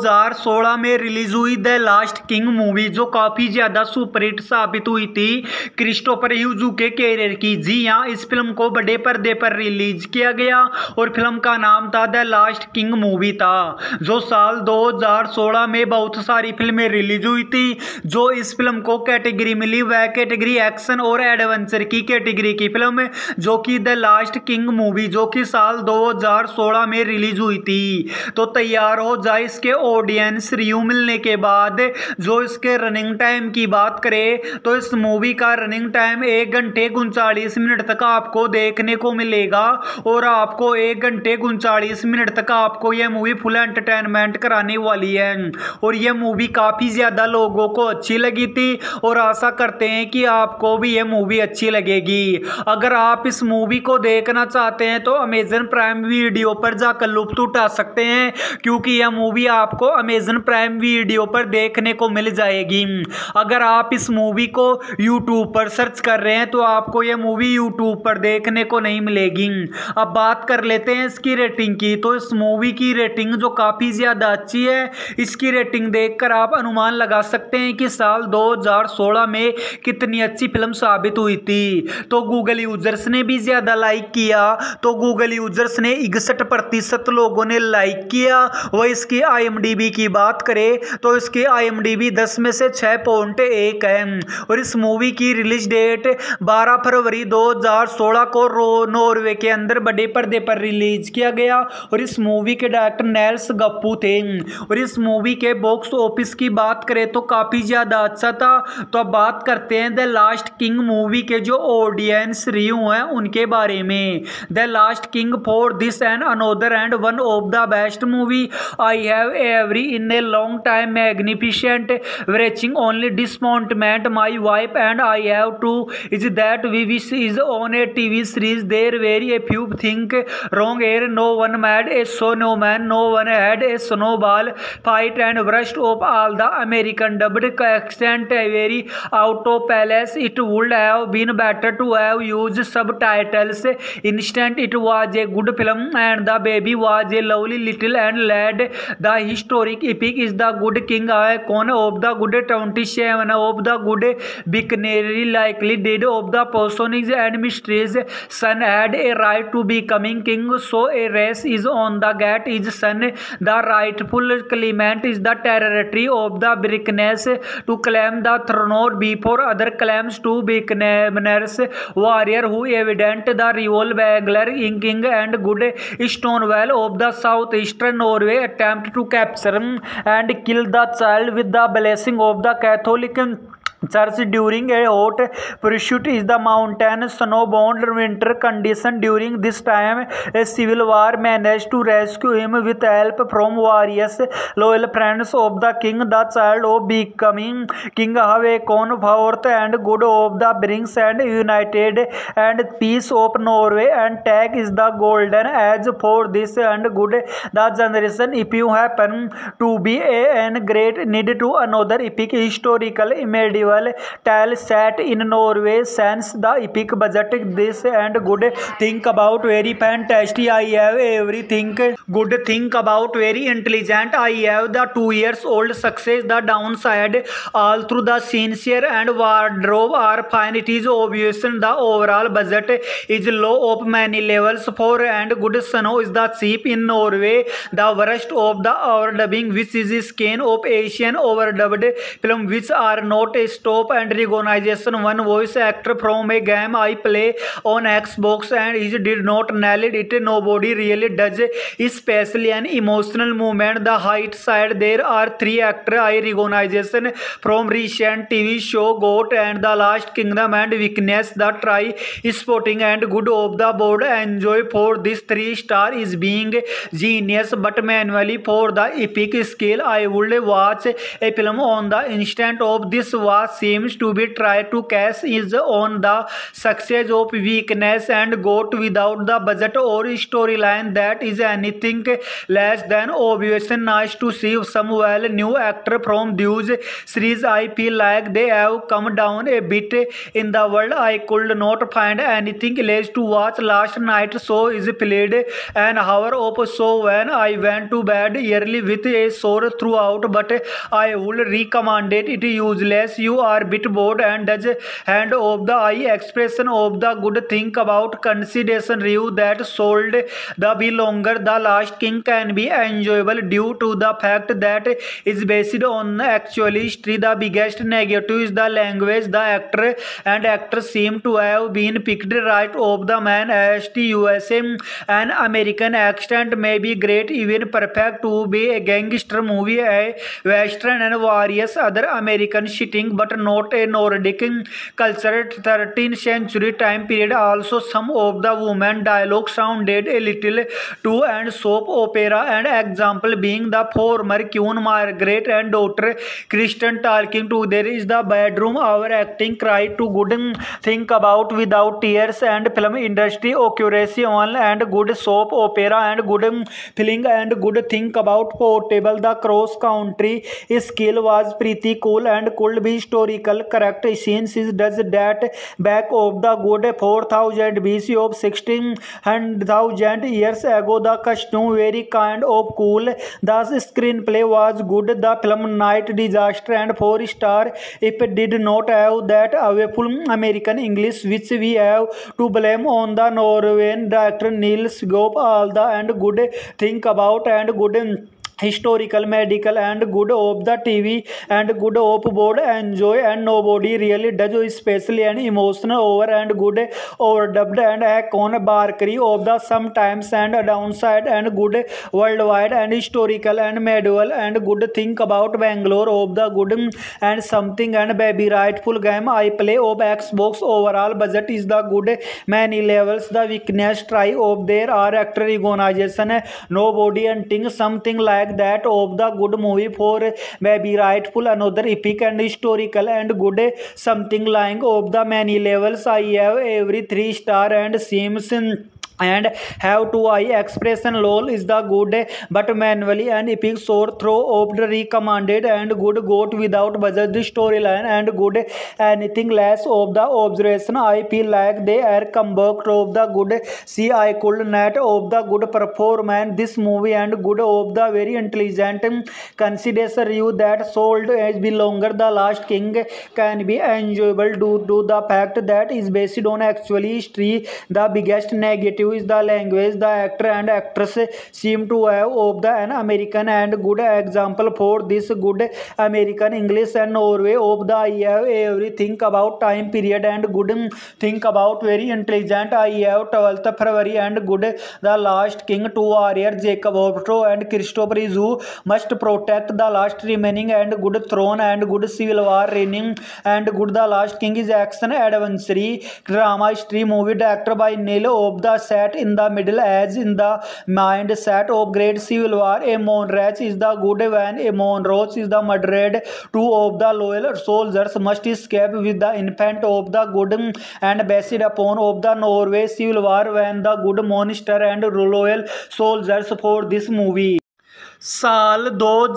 2016 में release हुई the last king movie जो काफ़ी ज़्यादा superhit साबित हुई थी Christopher ह्यूजू के कैरियर की। जी हाँ, इस फिल्म को बड़े पर्दे पर रिलीज किया गया और फिल्म का नाम था द लास्ट किंग मूवी था जो साल 2016 में बहुत सारी फिल्में रिलीज हुई थी। जो इस फिल्म को कैटेगरी मिली वह कैटेगरी एक्शन और एडवेंचर की कैटेगरी की फिल्म जो कि द लास्ट किंग मूवी जो कि साल 2016 में रिलीज हुई थी। तो तैयार हो जाए इसके ऑडियंस रिव्यू मिलने के बाद। जो इसके रनिंग टाइम की बात करें तो इस मूवी का रनिंग टाइम 1 घंटे 39 मिनट तक आपको देखने को मिलेगा और आपको 1 घंटे 39 मिनट तक आपको यह मूवी फुल एंटरटेनमेंट कराने वाली है और यह मूवी काफ़ी ज़्यादा लोगों को अच्छी लगी थी और आशा करते हैं कि आपको भी यह मूवी अच्छी लगेगी। अगर आप इस मूवी को देखना चाहते हैं तो अमेजन प्राइम वीडियो पर जाकर लुत्फ उठा सकते हैं क्योंकि यह मूवी आपको अमेजन प्राइम वीडियो पर देखने को मिल जाएगी। अगर आप इस मूवी को यूट्यूब पर सर्च कर रहे हैं तो आपको यह मूवी यूट्यूब पर देखने को नहीं मिलेगी। अब बात कर लेते हैं इसकी रेटिंग की। तो इस मूवी की रेटिंग जो काफ़ी ज़्यादा अच्छी है, इसकी रेटिंग देखकर आप अनुमान लगा सकते हैं कि साल 2016 में कितनी अच्छी फिल्म साबित हुई थी। तो गूगल यूजर्स ने भी ज़्यादा लाइक किया। तो गूगल यूजर्स ने 61% लोगों ने लाइक किया। वह इसकी IMDb की बात करें तो इसकी IMDb 10 में से 6.1 है और इस मूवी की रिलीज डेट 12 फरवरी 2016 को नॉर्वे के अंदर बड़े पर्दे पर रिलीज किया गया और इस मूवी के डायरेक्टर नेल्स गप्पू थे। और इस मूवी के बॉक्स ऑफिस की बात करें तो काफ़ी ज़्यादा अच्छा था। तो अब बात करते हैं द लास्ट किंग मूवी के जो ऑडियंस रिव्यू हैं उनके बारे में। The last king for this and another and one of the best movie I have ever in a long time magnificent reaching only disappointment my wife and I have to is that we wish is on a TV series there very a few think wrong here no one made a snowman no one had a snowball fight and worst of all the American dubbed accent very out of place it would have been better to have used subtitles instead it was a good film and the baby was a lovely little and lad the historic epic is the good king icon of the good 27 of the good Bicknelly likely dead of the persons and mysteries son had a right to becoming king so a race is on the gate is son the rightful claimant is the territory of the Bicknells to claim the throne before other claims to Bicknells warrior who evident the rival Wagler king and good Stonewall of the southeastern Norway Norway attempt to capture and kill the child with the blessing of the Catholic Church during a hot pursuit is the mountain snowbound winter condition. During this time, a civil war managed to rescue him with help from various loyal friends of the king. The child of becoming king have a comfort and good of the brings and united and peace of Norway and tag is the golden age for this and good the generation. If you happen to be an great need to another epic historical medieval tale set in Norway since the epic budget this and good think about very fantastic. I have everything good think about very intelligent. I have the 2 years old success. The downside all through the sincere and wardrobe are fine. It is obvious the overall budget is low of many levels. For and good snow is the cheap in Norway. The worst of the overdubbing which is skin of Asian overdubbed film which are not a stop and recognition. One voice actor from a game I play on Xbox and he did not nail it. Nobody really does, especially an emotional moment. The height side there are 3 actor I recognition from recent TV show Goat and The Last Kingdom and Weakness. The try spotting and good of the board enjoy for this 3-star is being genius but manually for the epic scale. I would watch a film on the instant of this was seems to be try to cash is on the success of Weakness and Goat without the budget or storyline that is anything less than obvious. Nice to see some well new actor from these series. I feel like they have come down a bit in the world. I could not find anything else to watch last night. So is played an hour of show when I went to bed early with a sore throughout, but I would recommend it. It useless. You are bit bored and does hand of the eye expression of the good think about consideration review that sold the be longer. The Last King can be enjoyable due to the fact that is based on actual history. The biggest negative is the language. The actor and actress seem to have been picked right of the man as the USA. An American accent may be great, even perfect to be a gangster movie, a western and various other American shitting, but not a Nordic culture 13th century time period. Also some of the women dialogue sounded a little too and soap opera, and example being the former Queen Margaret and daughter Kristen talking to there is the bedroom. Our acting cry to good think about without tears and film industry accuracy on and good soap opera and good feeling and good think about portable. The cross country skill was pretty cool and could be historical correct scenes is does that back of the good 4000 BC of 1600,000 years ago. The costume very kind of cool. The screenplay was good. The film Night Disaster and 4-star. If it did not have that awful American English which we have to blame on the Norwegian director Niels Goop. All the and good think about and good historical medical and good of the TV and good of board enjoy and nobody really does, especially an emotional over and good overdubbed and a con barkery of the sometimes and a downside and good worldwide and historical and medieval and good think about Bangalore of the good and something and baby rightful game I play of Xbox. Overall budget is the good many levels. The weakness try of there are actor recognition nobody and thing something like that of the good movie for maybe rightful another epic and historical and good something lying of the many levels. I have every 3-star and seems and have to eye expression lol is the good but manually and epic sore throw of the recommended and good goat without budget the storyline and good anything less of the observation. I feel like they are come back of the good see I could not of the good performance this movie and good of the very intelligent consideration review that sold as be longer. The Last King can be enjoyable due to the fact that is based on actual history. The biggest negative positive is the language. The actor and actress seem to have of an American and good example for this good American English and Norway of the I have everything about time period and good think about very intelligent. I have 12th February and good the last king, two warrior Jacob Otto and Christopher is who must protect the last remaining and good throne and good civil war reigning and good the last king is action adventure drama history movie directed by Neil of the set in the middle as in the mindset of great civil war. A Monroe is the good when a Monroe is the murdered. Two of the loyal soldiers must escape with the infant of the good and based upon of the Norway civil war when the good monster and loyal soldiers for this movie. साल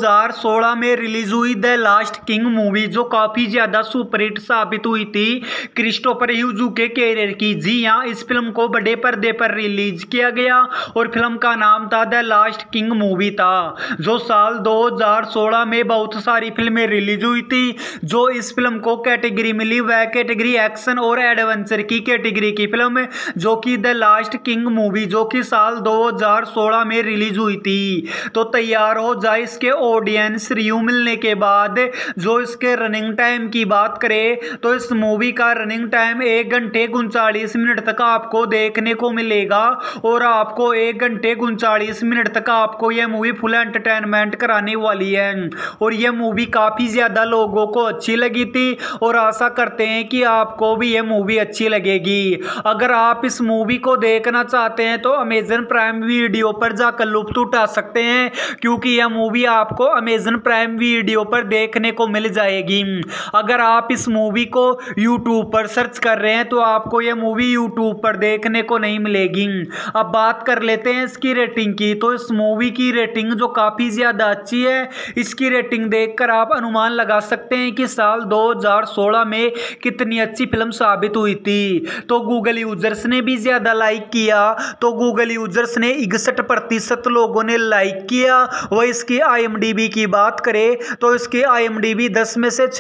2016 में release हुई the last king movie जो काफ़ी ज़्यादा superhit साबित हुई थी Christopher huge के कैरियर की। जी हाँ, इस फिल्म को बड़े पर्दे पर रिलीज किया गया और फिल्म का नाम था द लास्ट किंग मूवी था, जो साल 2016 में बहुत सारी फिल्में रिलीज हुई थी। जो इस फिल्म को कैटेगरी मिली वह कैटेगरी एक्शन और एडवेंचर की कैटेगरी की फिल्म जो कि द लास्ट किंग मूवी जो कि साल 2016 में रिलीज हुई थी। तो तैयार हो जाए इसके ऑडियंस रिव्यू मिलने के बाद। जो इसके रनिंग टाइम की बात करें तो इस मूवी का रनिंग टाइम 1 घंटे 39 मिनट तक आपको देखने को मिलेगा और आपको 1 घंटे 39 मिनट तक आपको यह मूवी फुल एंटरटेनमेंट कराने वाली है। और यह मूवी काफ़ी ज़्यादा लोगों को अच्छी लगी थी और आशा करते हैं कि आपको भी यह मूवी अच्छी लगेगी। अगर आप इस मूवी को देखना चाहते हैं तो अमेजन प्राइम वीडियो पर जाकर लुत्फ उठा सकते हैं, क्योंकि यह मूवी आपको अमेजन प्राइम वीडियो पर देखने को मिल जाएगी। अगर आप इस मूवी को यूट्यूब पर सर्च कर रहे हैं तो आपको यह मूवी यूट्यूब पर देखने को नहीं मिलेगी। अब बात कर लेते हैं इसकी रेटिंग की। तो इस मूवी की रेटिंग जो काफ़ी ज़्यादा अच्छी है, इसकी रेटिंग देखकर आप अनुमान लगा सकते हैं कि साल 2016 में कितनी अच्छी फिल्म साबित हुई थी। तो गूगल यूजर्स ने भी ज़्यादा लाइक किया, तो गूगल यूजर्स ने 61% लोगों ने लाइक किया। वह इसकी IMDb की बात करें तो इसकी IMDb 10 में से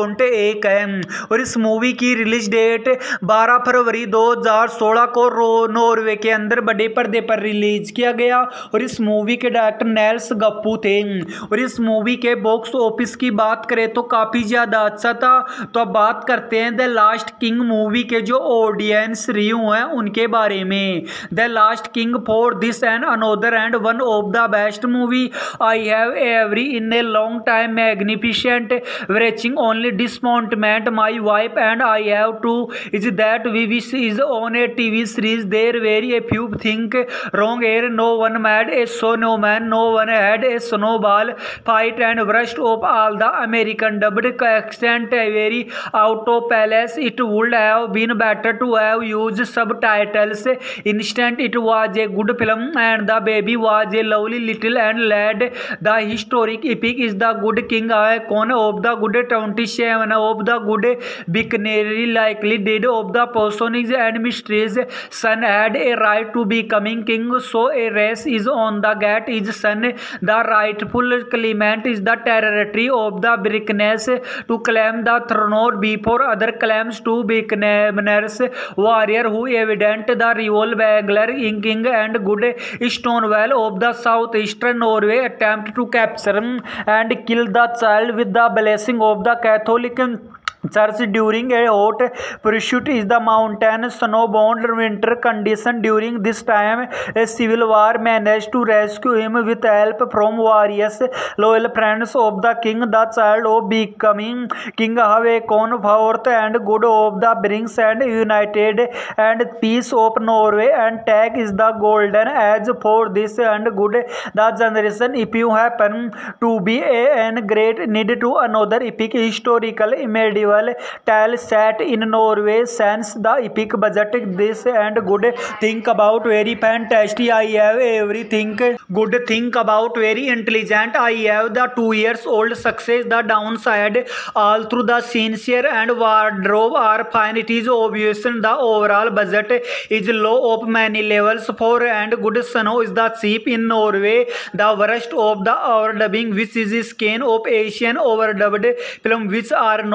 6.1 है और इस मूवी की रिलीज डेट 12 फरवरी 2016 को नॉर्वे के अंदर बड़े पर्दे पर रिलीज किया गया और इस मूवी के डायरेक्टर नेल्स गप्पू थे। और इस मूवी के बॉक्स ऑफिस की बात करें तो काफ़ी ज़्यादा अच्छा था। तो अब बात करते हैं द लास्ट किंग मूवी के जो ऑडियंस रिव्यू हैं उनके बारे में। The last king for this and another and one of the best movie I have ever in a long time, magnificent, wretching only disappointment my wife and I have to is that we wish is on a TV series there very a few think wrong here, no one made a snowman, no one had a snowball fight and worst of all the American dubbed accent very out of place. It would have been better to have used subtitles instead. It was a good film and the baby was a lovely little and lad. The historic epic is the good king icon of the good 27 of the good Bickneri likely dead of the poisonings and mysteries. Son had a right to becoming king, so a race is on the gate. His son, the rightful claimant, is the territory of the Bickners to claim the throne before other claims to Bickners. Warrior who evident the rival Bagler king and good Stonewall of the southeastern Norway attempt to capture and kill the child with the blessing of the Catholic Church during a hot pursuit is the mountain snowbound winter condition. During this time, a civil war managed to rescue him with help from various loyal friends of the king. The child of becoming king have a comfort and good of the brings and united and peace of Norway and tag is the golden age for this and good the generation. If you happen to be an great need to another epic historical medieval tale set in Norway since the epic budget this and good think about very fantastic. I have everything good think about very intelligent. I have the 2 years old success. The downside all through the sincere and wardrobe are fine. It is obvious the overall budget is low of many levels for and good snow is the cheap in Norway. The worst of the overdubbing which is skin of Asian overdubbed film which are not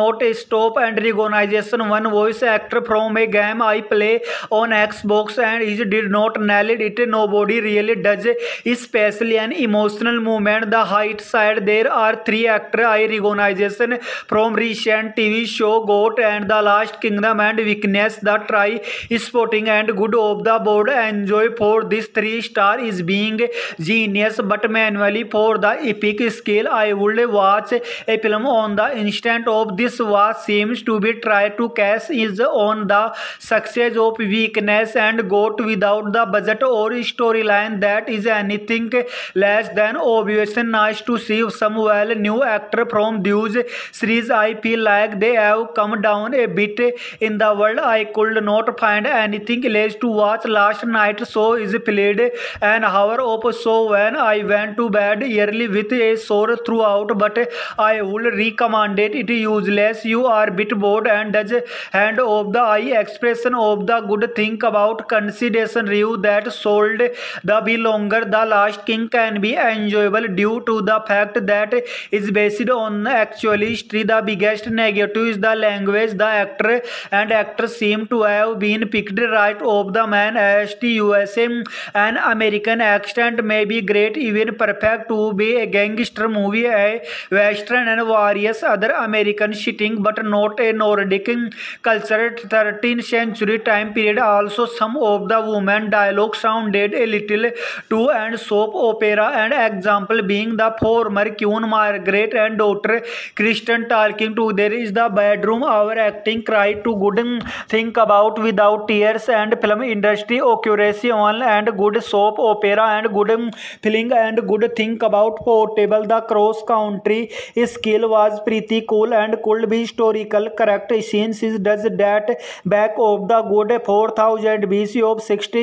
stop and recognition. One voice actor from a game I play on Xbox and he did not nail it. Nobody really does, especially an emotional moment. The height side, there are 3 actors I recognition from recent TV show GOAT and The Last Kingdom and Weakness. The try spotting and good of the board enjoy for this 3-star is being genius, but manually for the epic skill I would watch a film on the instant of this was seems to be try to cash is on the success of Weakness and GOAT without the budget or storyline that is anything less than obvious. Nice to see some well new actor from these series. I feel like they have come down a bit in the world. I could not find anything else to watch last night, so is played an hour of show when I went to bed early with a sore throughout, but I would recommend it. Useless, you are bit bored and does hand of the eye expression of the good thing about consideration review that sold the be longer. The Last King can be enjoyable due to the fact that it's based on actual history. The biggest negative is the language. The actor and actress seem to have been picked right off the man as the USA. An American accent may be great, even perfect to be a gangster movie, a western and various other American setting, but not a Nordic culture 13th century time period. Also, some of the women dialogue sounded a little too and soap opera, and example being the former Queen Margaret and daughter Kristen talking together is the bedroom. Our acting cried to good think about without tears, and film industry accuracy on and good soap opera and good feeling and good think about portable. The cross country skill was pretty cool and could be historical correct scenes is does that back of the good 4000 BC of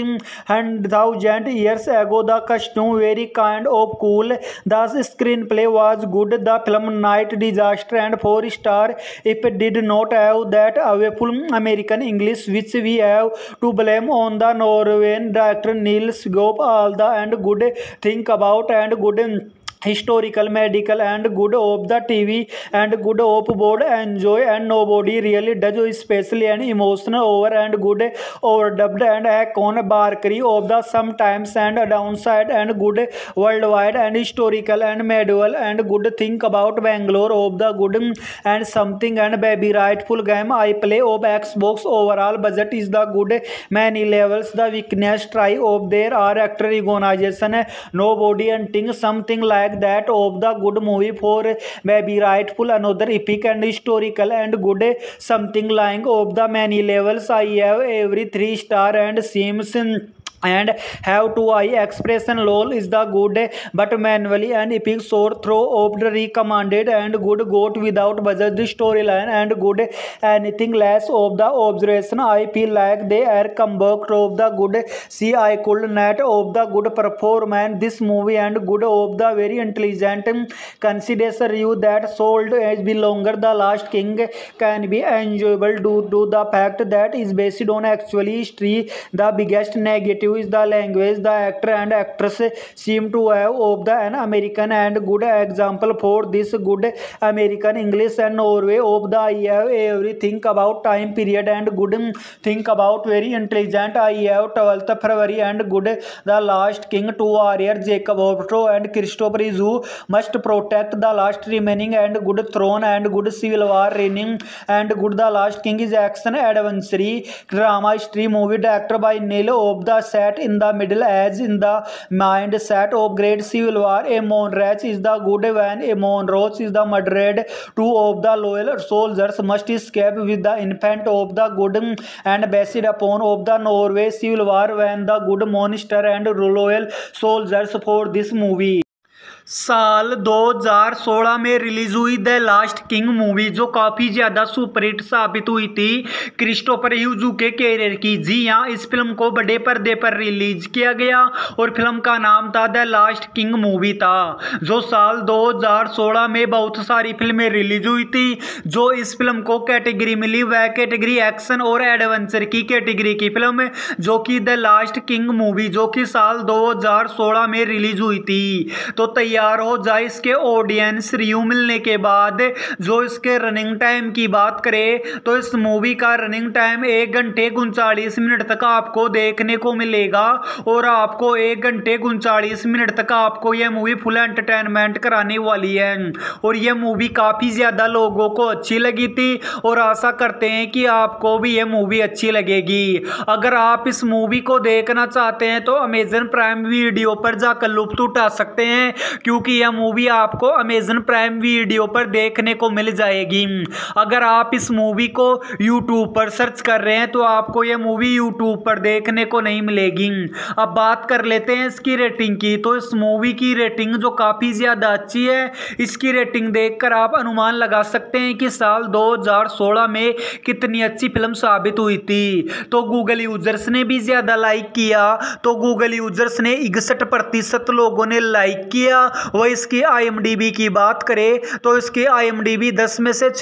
1600,000 years ago. The costume very kind of cool. The screenplay was good. The film night disaster and 4-star if it did not have that awful American English which we have to blame on the Norwegian director Niels Skop. All the and good think about and good historical medical and good of the TV and good of board enjoy, and nobody really does, especially an emotional over and good overdubbed and icon barkery of the sometimes and downside and good worldwide and historical and medieval and good think about Bangalore of the good and something and baby rightful game I play of Xbox. Overall budget is the good many levels. The weakness try of there are actor recognition nobody and thing something like that of the good movie for maybe rightful another epic and historical and good something lying of the many levels. I have every 3-star and seems and have to eye expression lol is the good but manually and epic sore throw of the recommended and good goat without budget storyline and good anything less of the observation. I feel like they are comeback of the good. See, I could not of the good performance this movie and good of the very intelligent consideration review that sold as be longer. The Last King can be enjoyable due to the fact that is based on actual history. The biggest negative is the language. The actor and actress seem to have of the an American and good example for this good American English and Norway of the I have everything about time period and good think about very intelligent. I have 12th February and good The Last King 2 warrior Jacob Otto and Christopher Izu must protect the last remaining and good throne and good civil war reigning and good. The Last King is action adventure drama history movie directed by Neil of the set in the middle age in the mindset of great civil war. A Monroe is the good when a Monroe is the murdered. 2 of the loyal soldiers must escape with the infant of the good and based upon of the Norway civil war when the good monster and loyal soldiers for this movie. साल 2016 में release हुई the last king movie जो काफ़ी ज़्यादा superhit साबित हुई थी Christopher ह्यूजू के कैरियर की। जी हाँ, इस फिल्म को बड़े पर्दे पर रिलीज किया गया और फिल्म का नाम था द लास्ट किंग मूवी था, जो साल 2016 में बहुत सारी फिल्में रिलीज हुई थी। जो इस फिल्म को कैटेगरी मिली वह कैटेगरी एक्शन और एडवेंचर की कैटेगरी की फिल्म जो कि द लास्ट किंग मूवी जो कि साल 2016 में रिलीज हुई थी। तो तैयार हो जाए। इसके ऑडियंस रिव्यू मिलने के बाद जो इसके रनिंग टाइम की बात करें तो इस मूवी का रनिंग टाइम 1 घंटे 39 मिनट तक आपको देखने को मिलेगा और आपको 1 घंटे 39 मिनट तक आपको यह मूवी फुल एंटरटेनमेंट कराने वाली है। और यह मूवी काफ़ी ज़्यादा लोगों को अच्छी लगी थी और आशा करते हैं कि आपको भी यह मूवी अच्छी लगेगी। अगर आप इस मूवी को देखना चाहते हैं तो अमेजन प्राइम वीडियो पर जाकर लुत्फ उठा सकते हैं, क्योंकि यह मूवी आपको अमेजन प्राइम वीडियो पर देखने को मिल जाएगी। अगर आप इस मूवी को यूट्यूब पर सर्च कर रहे हैं तो आपको यह मूवी यूट्यूब पर देखने को नहीं मिलेगी। अब बात कर लेते हैं इसकी रेटिंग की। तो इस मूवी की रेटिंग जो काफ़ी ज़्यादा अच्छी है, इसकी रेटिंग देखकर आप अनुमान लगा सकते हैं कि साल 2016 में कितनी अच्छी फिल्म साबित हुई थी। तो गूगल यूजर्स ने भी ज़्यादा लाइक किया। तो गूगल यूजर्स ने 61% लोगों ने लाइक किया। वह इसकी IMDb की बात करें तो इसकी IMDb 10 में से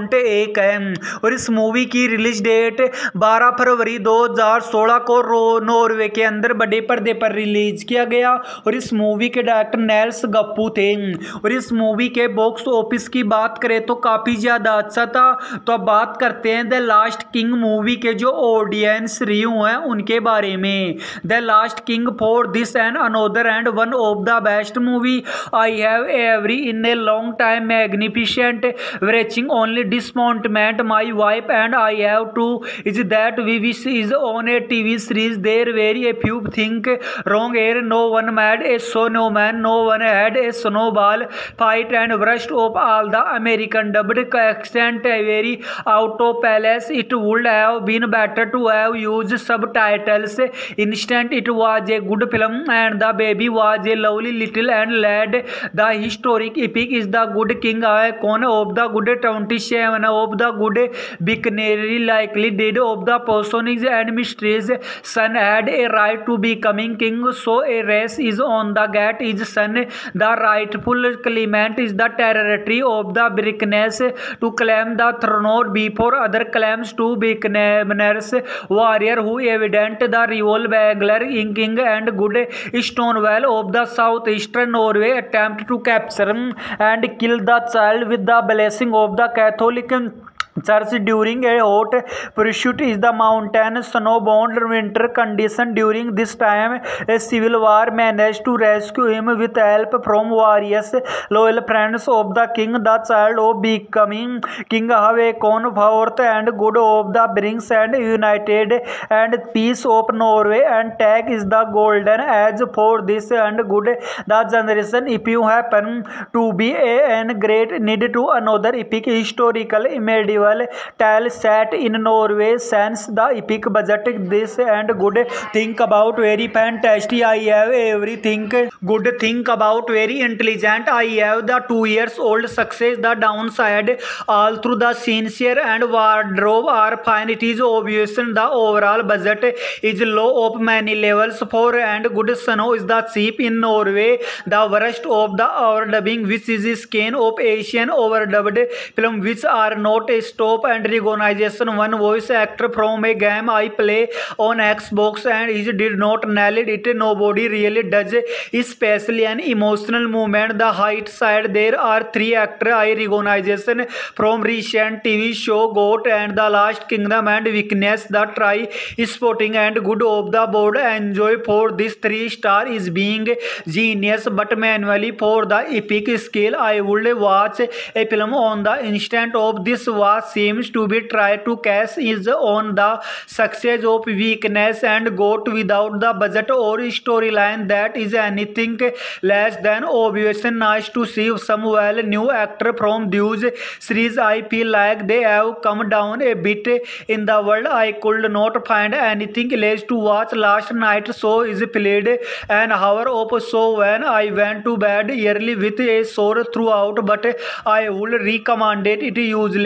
6.1 है। और इस मूवी की रिलीज डेट 12 फरवरी 2016 को नॉर्वे के अंदर बड़े पर्दे पर रिलीज किया गया। और इस मूवी के डायरेक्टर नेल्स गप्पू थे। और इस मूवी के बॉक्स ऑफिस की बात करें तो काफ़ी ज़्यादा अच्छा था। तो अब बात करते हैं द लास्ट किंग मूवी के जो ऑडियंस रिव्यू हैं उनके बारे में। The last king for this and another and one of the best movie I have every in a long time, magnificent, wretching only disappointment, my wife and I have to is that we wish is on a TV series, there very a few think wrong here, no one made a snowman, no one had a snowball fight and worst of all the American dubbed accent very out of place. It would have been better to have used subtitles. Instead it was a good film and the baby was a lovely little and lad. The historic epic is the good king icon of the good 27 of the good Bicanary likely dead of the personage and mysteries. Son had a right to becoming king, so a race is on the gate. His son, the rightful claimant, is the territory of the Brickness to claim the throne before other claims to Bicaner's warrior who evident the rival Bagler king and good Stonewall of the southeastern Norway attempt to capture and kill the child with the blessing of the Catholic Church during a hot pursuit is the mountain snowbound winter condition. During this time a civil war managed to rescue him with help from various loyal friends of the king. The child of becoming king have a con forth and good of the brings and united and peace of Norway and tag is the golden age for this and good the generation. If you happen to be an great need to another epic historical medieval tale set in Norway, since the epic budget this and good think about very fantastic. I have everything good think about very intelligent. I have the 2 years old success. The downside all through the sincere and wardrobe are fine. It is obvious the overall budget is low of many levels. For and good snow is the cheap in Norway. The worst of the overdubbing, which is skin of Asian overdubbed film which are not a stop and recognition. One voice actor from a game I play on Xbox and he did not nail it. Nobody really does, especially an emotional moment. The height side there are 3 actor I recognition from recent TV show Goat and The Last Kingdom and Weakness. The try spotting and good of the board enjoy for this 3 star is being genius, but manually for the epic skill I would watch a film on the instant of this was seems to be try to cash is on the success of Weakness and Goat without the budget or storyline that is anything less than obvious. Nice to see some well new actor from these series. I feel like they have come down a bit in the world. I could not find anything else to watch last night, so is played an hour of show when I went to bed early with a sore throughout, but I would recommend it. It useless. You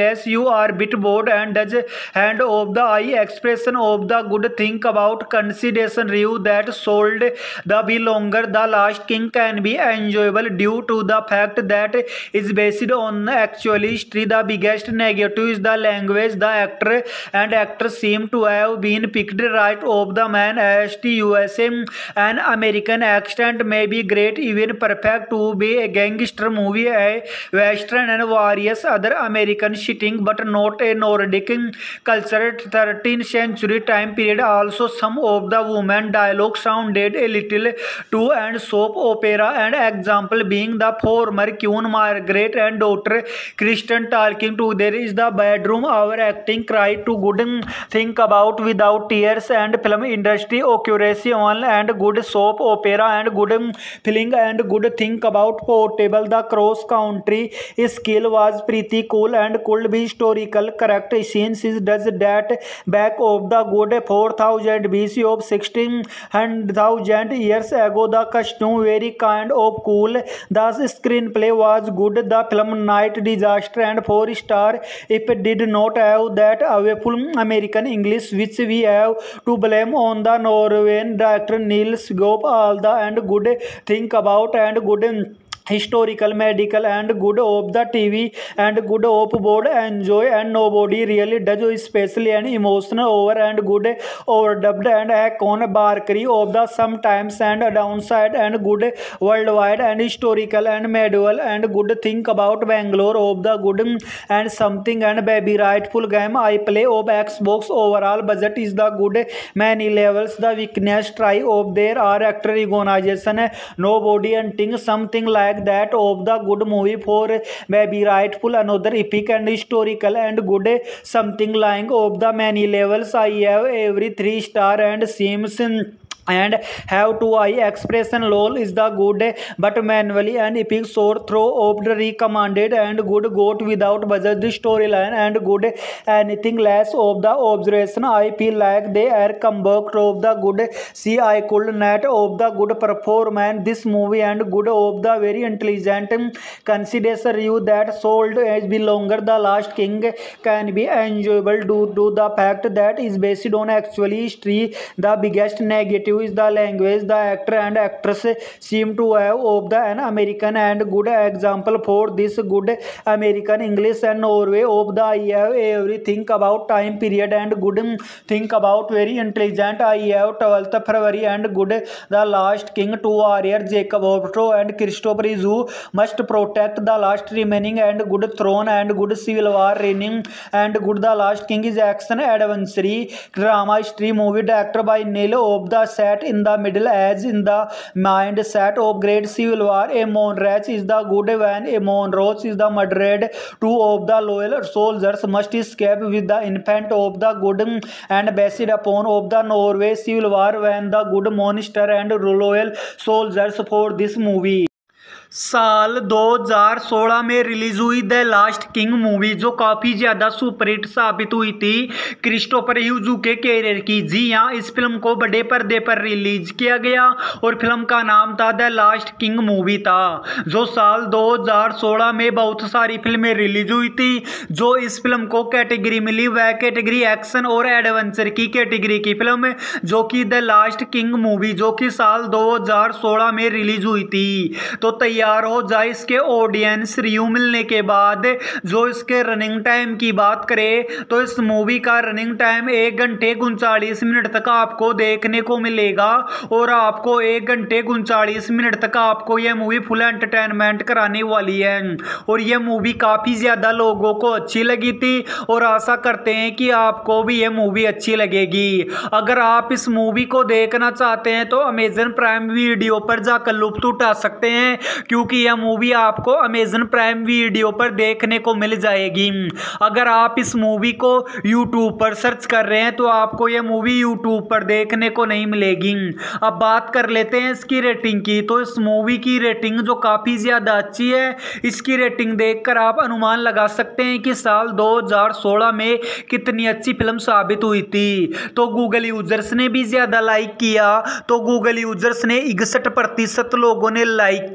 you are bit bored and does hand of the eye expression of the good think about consideration review that sold the be longer the last king can be enjoyable due to the fact that is based on actual history. The biggest negative is the language. The actor and actress seem to have been picked right of the man as the USA. An American accent may be great, even perfect to be a gangster movie, a western and various other American setting, but not a Nordic culture 13th century time period. Also, some of the women dialogue sounded a little too and soap opera, and example being the former Queen Margaret and daughter Kristen talking together is the bedroom. Our acting cried to good think about without tears, and film industry accuracy on and good soap opera and good feeling and good think about portable. The cross country skill was pretty cool and could be historical correct scenes is does that back of the good 4000 BC of 1600,000 years ago. The costume very kind of cool. The screenplay was good. The film Night Disaster and 4 star. If it did not have that awful American English which we have to blame on the Norwegian director Niels Goop. All the and good think about and good historical medical and good of the TV and good of board enjoy, and nobody really does, especially an emotional over and good overdubbed and a con barkery of the sometimes and a downside and good worldwide and historical and medieval and good think about Bangalore of the good and something and baby rightful game I play of Xbox. Overall budget is the good many levels. The weakness try of there are actor recognition, nobody and thing something like that of the good movie for baby rightful another epic and historical and good something lying of the many levels. I have every 3 star and seems and have to eye expression lol is the good but manually and epic sore throw of the recommended and good goat without budget the storyline and good anything less of the observation. I feel like they are come back of the good see I could not of the good performance this movie and good of the very intelligent consideration review that sold as be longer the last king can be enjoyable due to the fact that is based on actual history. The biggest negative is the language. The actor and actress seem to have of the an American and good example for this good American English and Norway of the I have everything about time period and good think about very intelligent. I have 12th February and good the last king two warrior Jacob Otto and Christopher Izu must protect the last remaining and good throne and good civil war reigning and good the last king is action adventure drama history movie directed by Neil of the set in the middle as in the mindset of great civil war. A Monroe is the good when a Monroe is the murdered. Two of the loyal soldiers must escape with the infant of the good and based upon of the Norway civil war when the good monster and loyal soldiers for this movie साल 2016 में release हुई the last king movie जो काफ़ी ज़्यादा superhit साबित हुई थी Christopher ह्यूजू के कैरियर की। जी हाँ, इस फिल्म को बड़े पर्दे पर रिलीज किया गया और फिल्म का नाम था द लास्ट किंग मूवी था, जो साल 2016 में बहुत सारी फिल्में रिलीज हुई थी। जो इस फिल्म को कैटेगरी मिली वह कैटेगरी एक्शन और एडवेंचर की कैटेगरी की फिल्म जो कि द लास्ट किंग मूवी जो कि साल 2016 में रिलीज हुई थी। तो तैयार हो जाए इसके ऑडियंस रिव्यू मिलने के बाद। जो इसके रनिंग टाइम की बात करें तो इस मूवी का रनिंग टाइम 1 घंटे 39 मिनट तक आपको देखने को मिलेगा और आपको 1 घंटे 39 मिनट तक आपको यह मूवी फुल एंटरटेनमेंट कराने वाली है। और यह मूवी काफ़ी ज़्यादा लोगों को अच्छी लगी थी और आशा करते हैं कि आपको भी यह मूवी अच्छी लगेगी। अगर आप इस मूवी को देखना चाहते हैं तो अमेजन प्राइम वीडियो पर जाकर लुत्फ उठा सकते हैं क्योंकि यह मूवी आपको अमेजन प्राइम वीडियो पर देखने को मिल जाएगी। अगर आप इस मूवी को यूट्यूब पर सर्च कर रहे हैं तो आपको यह मूवी यूट्यूब पर देखने को नहीं मिलेगी। अब बात कर लेते हैं इसकी रेटिंग की। तो इस मूवी की रेटिंग जो काफ़ी ज़्यादा अच्छी है, इसकी रेटिंग देखकर आप अनुमान लगा सकते हैं कि साल 2016 में कितनी अच्छी फिल्म साबित हुई थी। तो गूगल यूजर्स ने भी ज़्यादा लाइक किया, तो गूगल यूजर्स ने 61% लोगों ने लाइक किया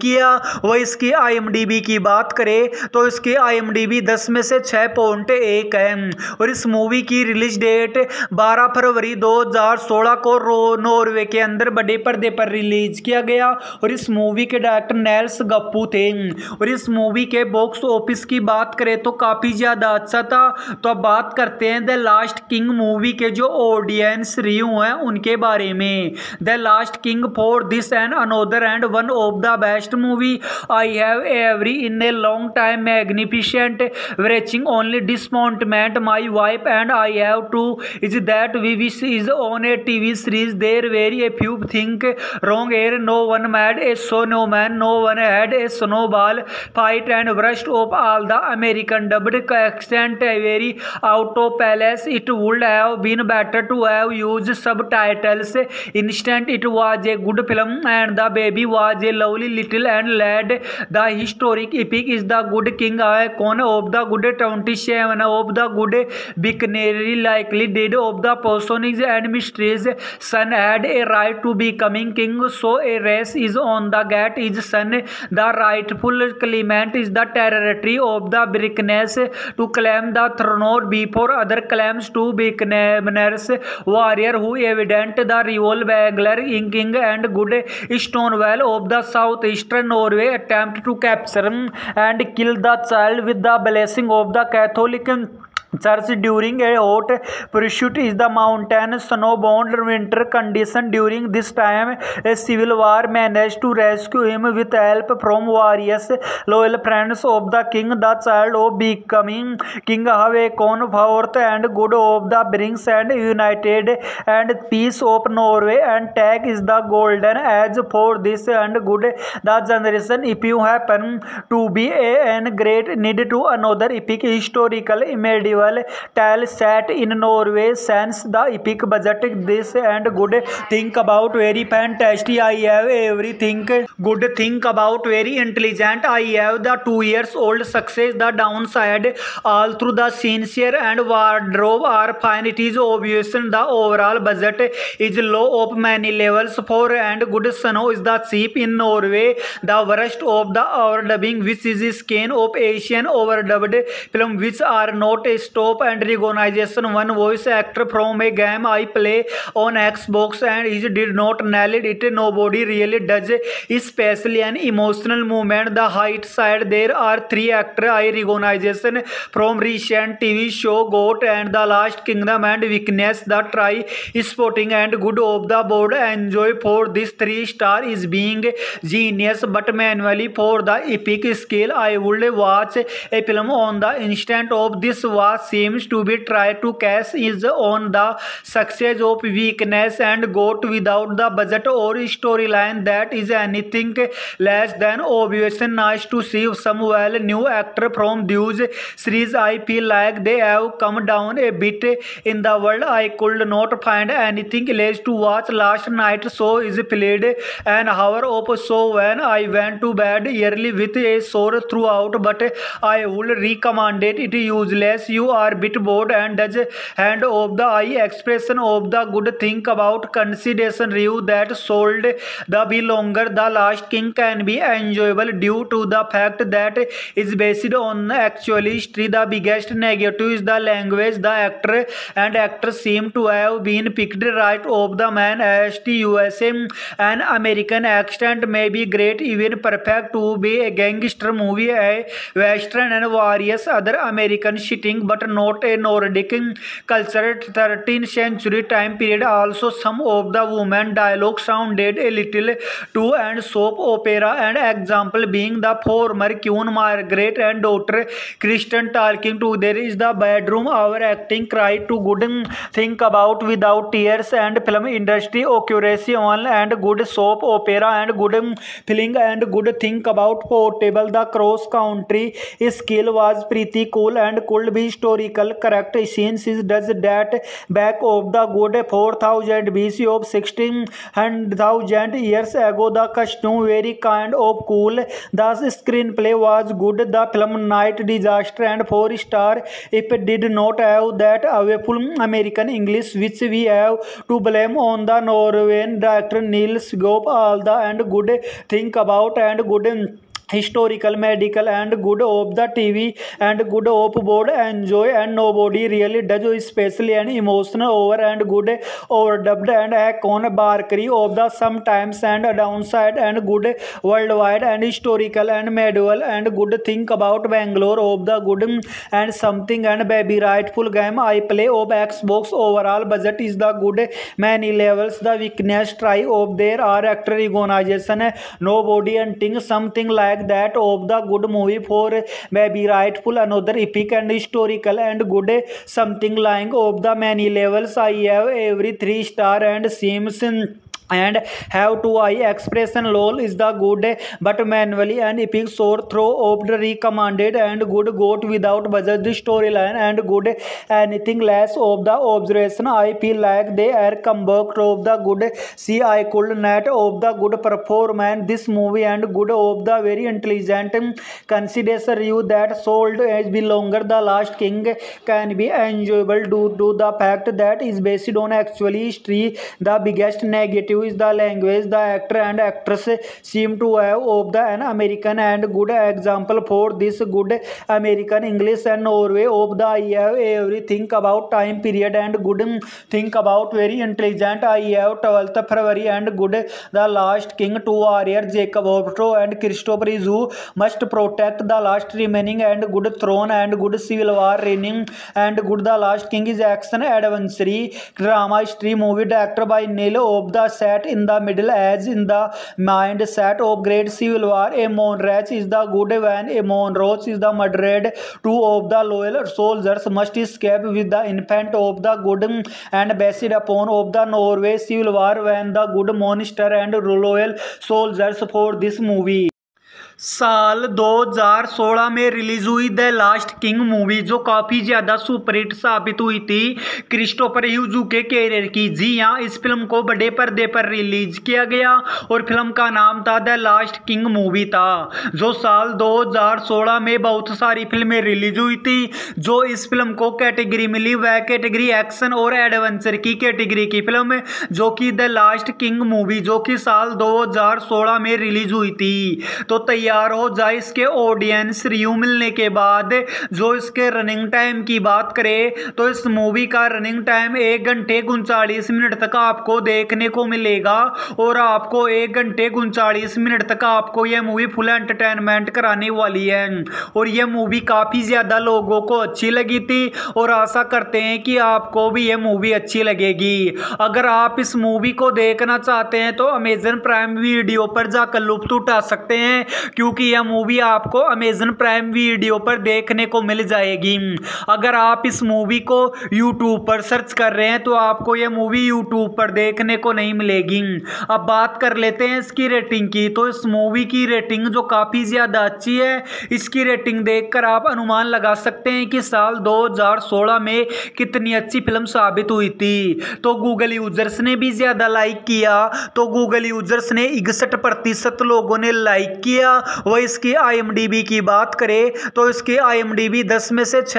वह इसकी IMDb की बात करें तो इसकी IMDb 10 में से 6.1 है। और इस मूवी की रिलीज डेट 12 फरवरी 2016 को नॉर्वे के अंदर बड़े पर्दे पर रिलीज किया गया। और इस मूवी के डायरेक्टर नेल्स गप्पू थे। और इस मूवी के बॉक्स ऑफिस की बात करें तो काफ़ी ज़्यादा अच्छा था। तो अब बात करते हैं द लास्ट किंग मूवी के जो ऑडियंस रिव्यू हैं उनके बारे में। The last king for this and another and one of the best movie I have every in a long time, magnificent, wretching only disappointment. My wife and I have to is that we wish is on a TV series. There very a few think wrong here. No one made a snowman, no one had a snowball fight, and worst of all the American dubbed accent very out of place. It would have been better to have used subtitles. Instead it was a good film and the baby was a lovely little and lad. The historic epic is the good king icon of the good 27 of the good Bicanary likely dead of the personage and mysteries. Son had a right to becoming king, so a race is on the get his son. The rightful claimant is the territory of the Brickness to claim the throne before other claims to Bicaner's warrior who evident the rival Wagler king and good Stonewall of the southeastern Norway attempt to capture and kill the child with the blessing of the Catholic Church during a hot pursuit is the mountain snowbound winter condition. During this time a civil war managed to rescue him with help from various loyal friends of the king. The child of becoming king have a con forth and good of the brings and united and peace of Norway and tag is the golden age for this and good the generation. If you happen to be an great need to another epic historical medieval tale set in Norway since the epic budget this and good think about very fantastic. I have everything good think about very intelligent. I have the 2 years old success. The downside all through the sincere and wardrobe are fine. It is obvious the overall budget is low of many levels. For and good snow is the cheap in Norway. The worst of the overdubbing which is skin of Asian overdubbed film which are not a stop and recognition. One voice actor from a game I play on Xbox and he did not nail it. Nobody really does, especially an emotional moment. The height side there are 3 actor I recognition from recent TV show Goat and The Last Kingdom and Weakness. The try spotting and good of the board enjoy for this 3-star is being genius but manually for the epic scale. I would watch a film on the instant of this was seems to be try to cash is on the success of Weakness and Goat without the budget or storyline that is anything less than obvious. Nice to see some well new actor from these series. I feel like they have come down a bit in the world. I could not find anything else to watch last night, so is played an hour of show when I went to bed early with a sore throughout, but I would recommend it. It useless. You are bit bored and does hand of the eye expression of the good think about consideration review that sold the be longer. The Last King can be enjoyable due to the fact that is based on actual history. The biggest negative is the language. The actor and actress seem to have been picked right of the man as the USA. An American accent may be great, even perfect to be a gangster movie, a western and various other American shitting, but not a Nordic culture 13th century time period. Also some of the women dialogue sounded a little too and soap opera, and example being the former Queen Margaret and daughter Kristen talking to there is the bedroom. Our acting cry to good think about without tears and film industry accuracy on and good soap opera and good feeling and good think about portable. The cross country skill was pretty cool and could be historical correct scenes is does that back of the good 4000 BC of 1600,000 years ago. The costume very kind of cool. The screenplay was good. The film Night Disaster and 4-star. If it did not have that awful American English which we have to blame on the Norwegian director Niels Goop. All the and good think about and good historical, medical, and good of the TV and good of board enjoy, and nobody really does, especially an emotional over and good overdubbed and hack on barkery of the sometimes and a downside and good worldwide and historical and medieval and good think about Bangalore of the good and something and baby rightful game I play of Xbox overall budget is the good many levels the weakness try of there are actor recognition nobody and think something like that of the good movie for maybe rightful another epic and historical and good something lying of the many levels I have every 3 star and seems and have to I expression lol is the good but manually and epic sore throw of the recommended and good goat without budget the storyline and good anything less of the observation I feel like they are come back of the good see I could not of the good performance this movie and good of the very intelligent consideration you that sold as be longer the last king can be enjoyable due to the fact that is based on actually history the biggest negative is the language the actor and actress seem to have of the an American and good example for this good American English and Norway of the I have everything about time period and good think about very intelligent I have 12th February and good the last king two warrior Jacob Otto and Christopher is who must protect the last remaining and good throne and good civil war reigning and good the last king is action adventure drama history movie directed by Neil of the set in the middle as in the mindset of great civil war a Monroe is the good when a Monroe is the murdered two of the loyal soldiers must escape with the infant of the good and based upon of the Norway civil war when the good monster and loyal soldiers for this movie साल 2016 में release हुई the last king movie जो काफ़ी ज़्यादा superhit साबित हुई थी Christopher ह्यूजू के कैरियर की। जी हाँ, इस फिल्म को बड़े पर्दे पर रिलीज किया गया और फिल्म का नाम था द लास्ट किंग मूवी था जो साल 2016 में बहुत सारी फिल्में रिलीज हुई थी। जो इस फिल्म को कैटेगरी मिली वह कैटेगरी एक्शन और एडवेंचर की कैटेगरी की फिल्म जो कि द लास्ट किंग मूवी जो कि साल 2016 में रिलीज हुई थी। तो तैयार हो जाए इसके ऑडियंस रिव्यू मिलने के बाद। जो इसके रनिंग टाइम की बात करें तो इस मूवी का रनिंग टाइम 1 घंटे 39 मिनट तक आपको देखने को मिलेगा और आपको 1 घंटे 39 मिनट तक आपको यह मूवी फुल एंटरटेनमेंट कराने वाली है। और यह मूवी काफ़ी ज़्यादा लोगों को अच्छी लगी थी और आशा करते हैं कि आपको भी यह मूवी अच्छी लगेगी। अगर आप इस मूवी को देखना चाहते हैं तो अमेजन प्राइम वीडियो पर जाकर लुत्फ उठा सकते हैं क्योंकि यह मूवी आपको अमेजन प्राइम वीडियो पर देखने को मिल जाएगी। अगर आप इस मूवी को यूट्यूब पर सर्च कर रहे हैं तो आपको यह मूवी यूट्यूब पर देखने को नहीं मिलेगी। अब बात कर लेते हैं इसकी रेटिंग की। तो इस मूवी की रेटिंग जो काफ़ी ज़्यादा अच्छी है, इसकी रेटिंग देखकर आप अनुमान लगा सकते हैं कि साल 2016 में कितनी अच्छी फिल्म साबित हुई थी। तो गूगल यूजर्स ने भी ज़्यादा लाइक किया। तो गूगल यूजर्स ने 61% लोगों ने लाइक किया। वह इसकी IMDb की बात करें तो इसकी IMDb 10 में से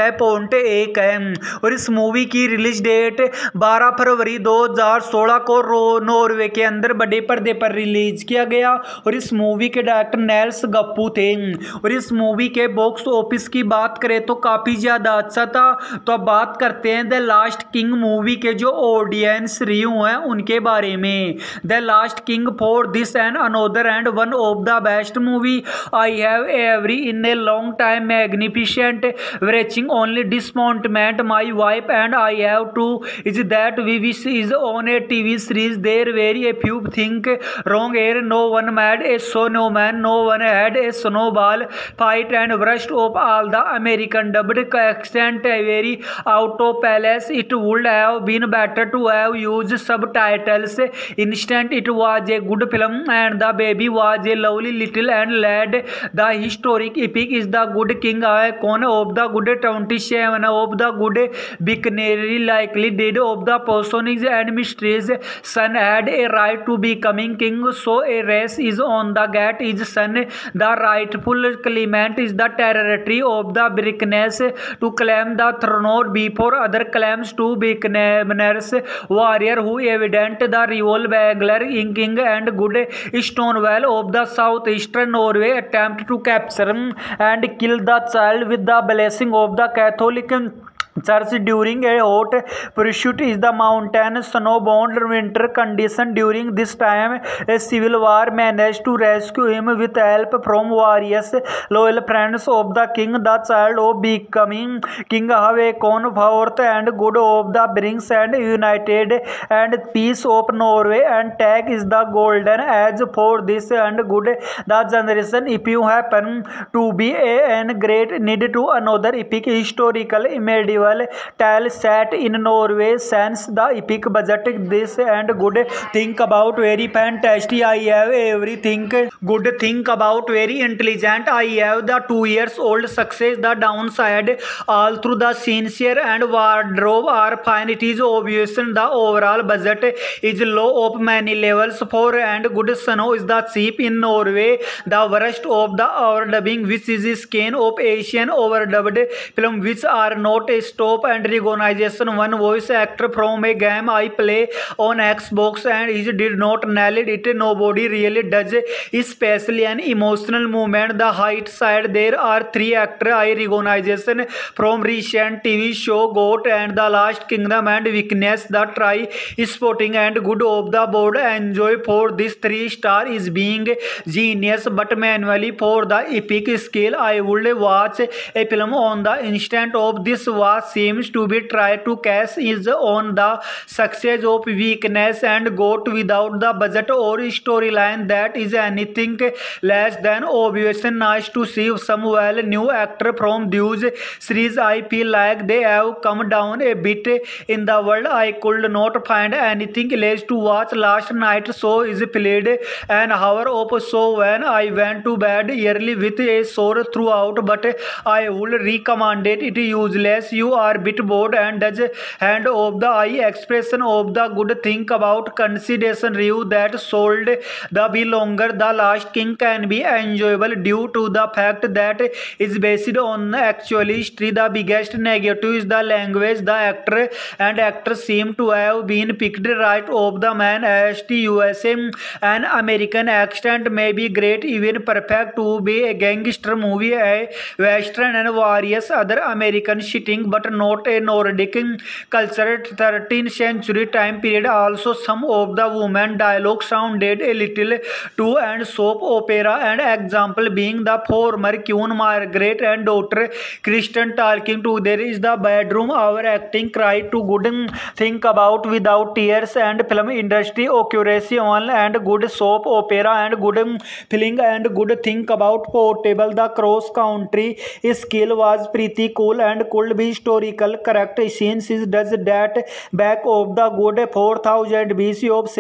6.1 है। और इस मूवी की रिलीज डेट 12 फरवरी 2016 को नॉर्वे के अंदर बड़े पर्दे पर रिलीज किया गया और इस मूवी के डायरेक्टर नेल्स गप्पू थे। और इस मूवी के बॉक्स ऑफिस की बात करें तो काफ़ी ज़्यादा अच्छा था। तो अब बात करते हैं द लास्ट किंग मूवी के जो ऑडियंस रिव्यू हैं उनके बारे में। The last king for this and another and one of the best movie I have ever in a long time magnificent reaching only disappointment my wife and I have to is that we wish is on a TV series there very a few think wrong here no one made a snowman no one had a snowball fight and worst of all the American dubbed accent very out of place it would have been better to have used subtitles instead it was a good film and the baby was a lovely little and lad the historic epic is the good king icon of the good 27 of the good Bicknell likely dead of the personage and mysteries son had a right to becoming king so a race is on the gate his son the rightful claimant is the territory of the Bicknells to claim the throne before other claims to Bicknell's warrior who evident the rival Bagler king and good Stonewall of the southeastern Norway Norway attempt to capture and kill the child with the blessing of the Catholic Church during a hot pursuit is the mountain snowbound winter condition. During this time, a civil war managed to rescue him with help from various loyal friends of the king. The child of becoming king Håkon IV and good of the brings and united and peace of Norway and tag is the golden age for this and good the generation. If you happen to be an great need to another epic historical medieval tale set in Norway since the epic budget this and good think about very fantastic. I have everything good think about very intelligent. I have the 2 years old success. The downside all through the sincere and wardrobe are fine. It is obvious the overall budget is low of many levels. For and good snow is the cheap in Norway. The worst of the overdubbing which is skin of Asian overdubbed film which are not a stop and recognition. One voice actor from a game I play on Xbox and he did not nail it. Nobody really does, especially an emotional moment. The height side there are 3 actors I recognition from recent TV show Goat and The Last Kingdom and Weakness. The try spotting and good of the board enjoy for this 3-star is being genius but manually for the epic scale. I would watch a film on the instant of this was seems to be try to cash is on the success of Weakness and Goat without the budget or storyline that is anything less than obvious. Nice to see some well new actor from these series. I feel like they have come down a bit in the world. I could not find anything else to watch last night, so is played an hour of show when I went to bed early with a sore throughout, but I would recommend it. It useless. You are bit bored and does hand of the eye expression of the good think about consideration review that sold the be longer. The Last King can be enjoyable due to the fact that is based on actual history. The biggest negative is the language. The actor and actress seem to have been picked right of the man as the USA. An American accent may be great, even perfect to be a gangster movie, a western and various other American setting, but not a Nordic culture 13th century time period. Also some of the women dialogue sounded a little too and soap opera, and example being the former Queen Margaret and daughter Kristen talking together is the bedroom. Our acting cried to good think about without tears and film industry accuracy on and good soap opera and good feeling and good think about portable. The cross country skill was pretty cool and could be historical correct scenes is does that back of the good 4000 BC of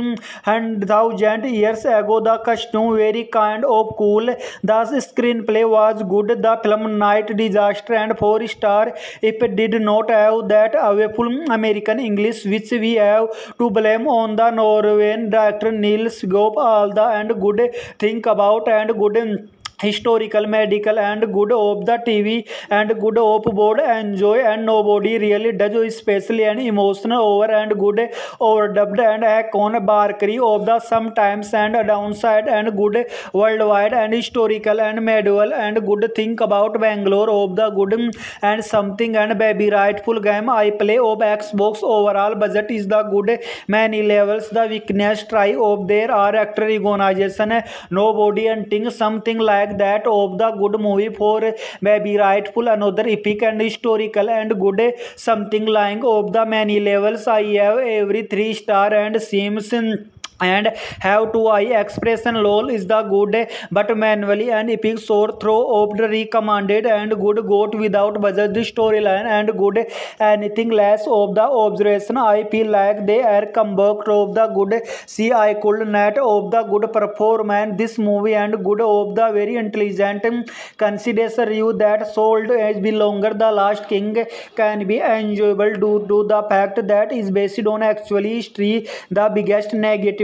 1600,000 years ago. The costume very kind of cool. The screenplay was good. The film Night Disaster and 4-star. If it did not have that awful American English which we have to blame on the Norwegian director Niels Goop. All the and good think about and good historical medical and good of the TV and good of board enjoy and nobody really does, especially an emotional over and good overdubbed and Håkon Barkeri of the sometimes and downside and good worldwide and historical and medieval and good think about Bangalore of the good and something and baby rightful game I play of Xbox. Overall budget is the good many levels. The weakness try of there are actor recognition nobody and think something like that of the good movie for baby rightful another epic and historical and good something lying of the many levels. I have every 3-star and seems and have to eye expression lol is the good but manually and epic sore throw of the recommended and good goat without budget the storyline and good anything less of the observation. I feel like they are come back of the good see I could not of the good performance this movie and good of the very intelligent consideration review that sold as be longer. The Last King can be enjoyable due to the fact that is based on actual history. The biggest negative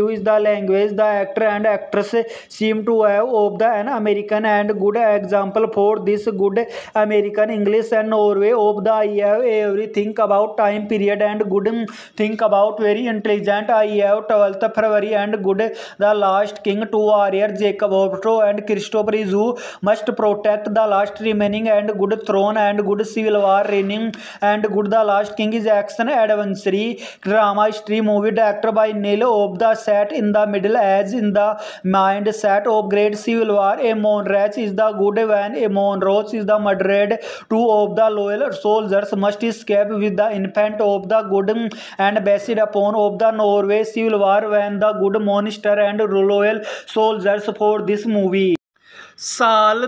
motive is the language. The actor and actress seem to have of the an American and good example for this good American English and Norway of the I have everything about time period and good think about very intelligent. I have 12th February and good the last king, two warrior Jacob Otto and Christopher is who must protect the last remaining and good throne and good civil war reigning and good the last king is action adventure drama history movie directed by Neil of the set in the middle as in the mindset of great civil war. A Monroe is the good when a Monroe is the murdered. Two of the loyal soldiers must escape with the infant of the good and based upon of the Norway civil war when the good monster and loyal soldiers for this movie. साल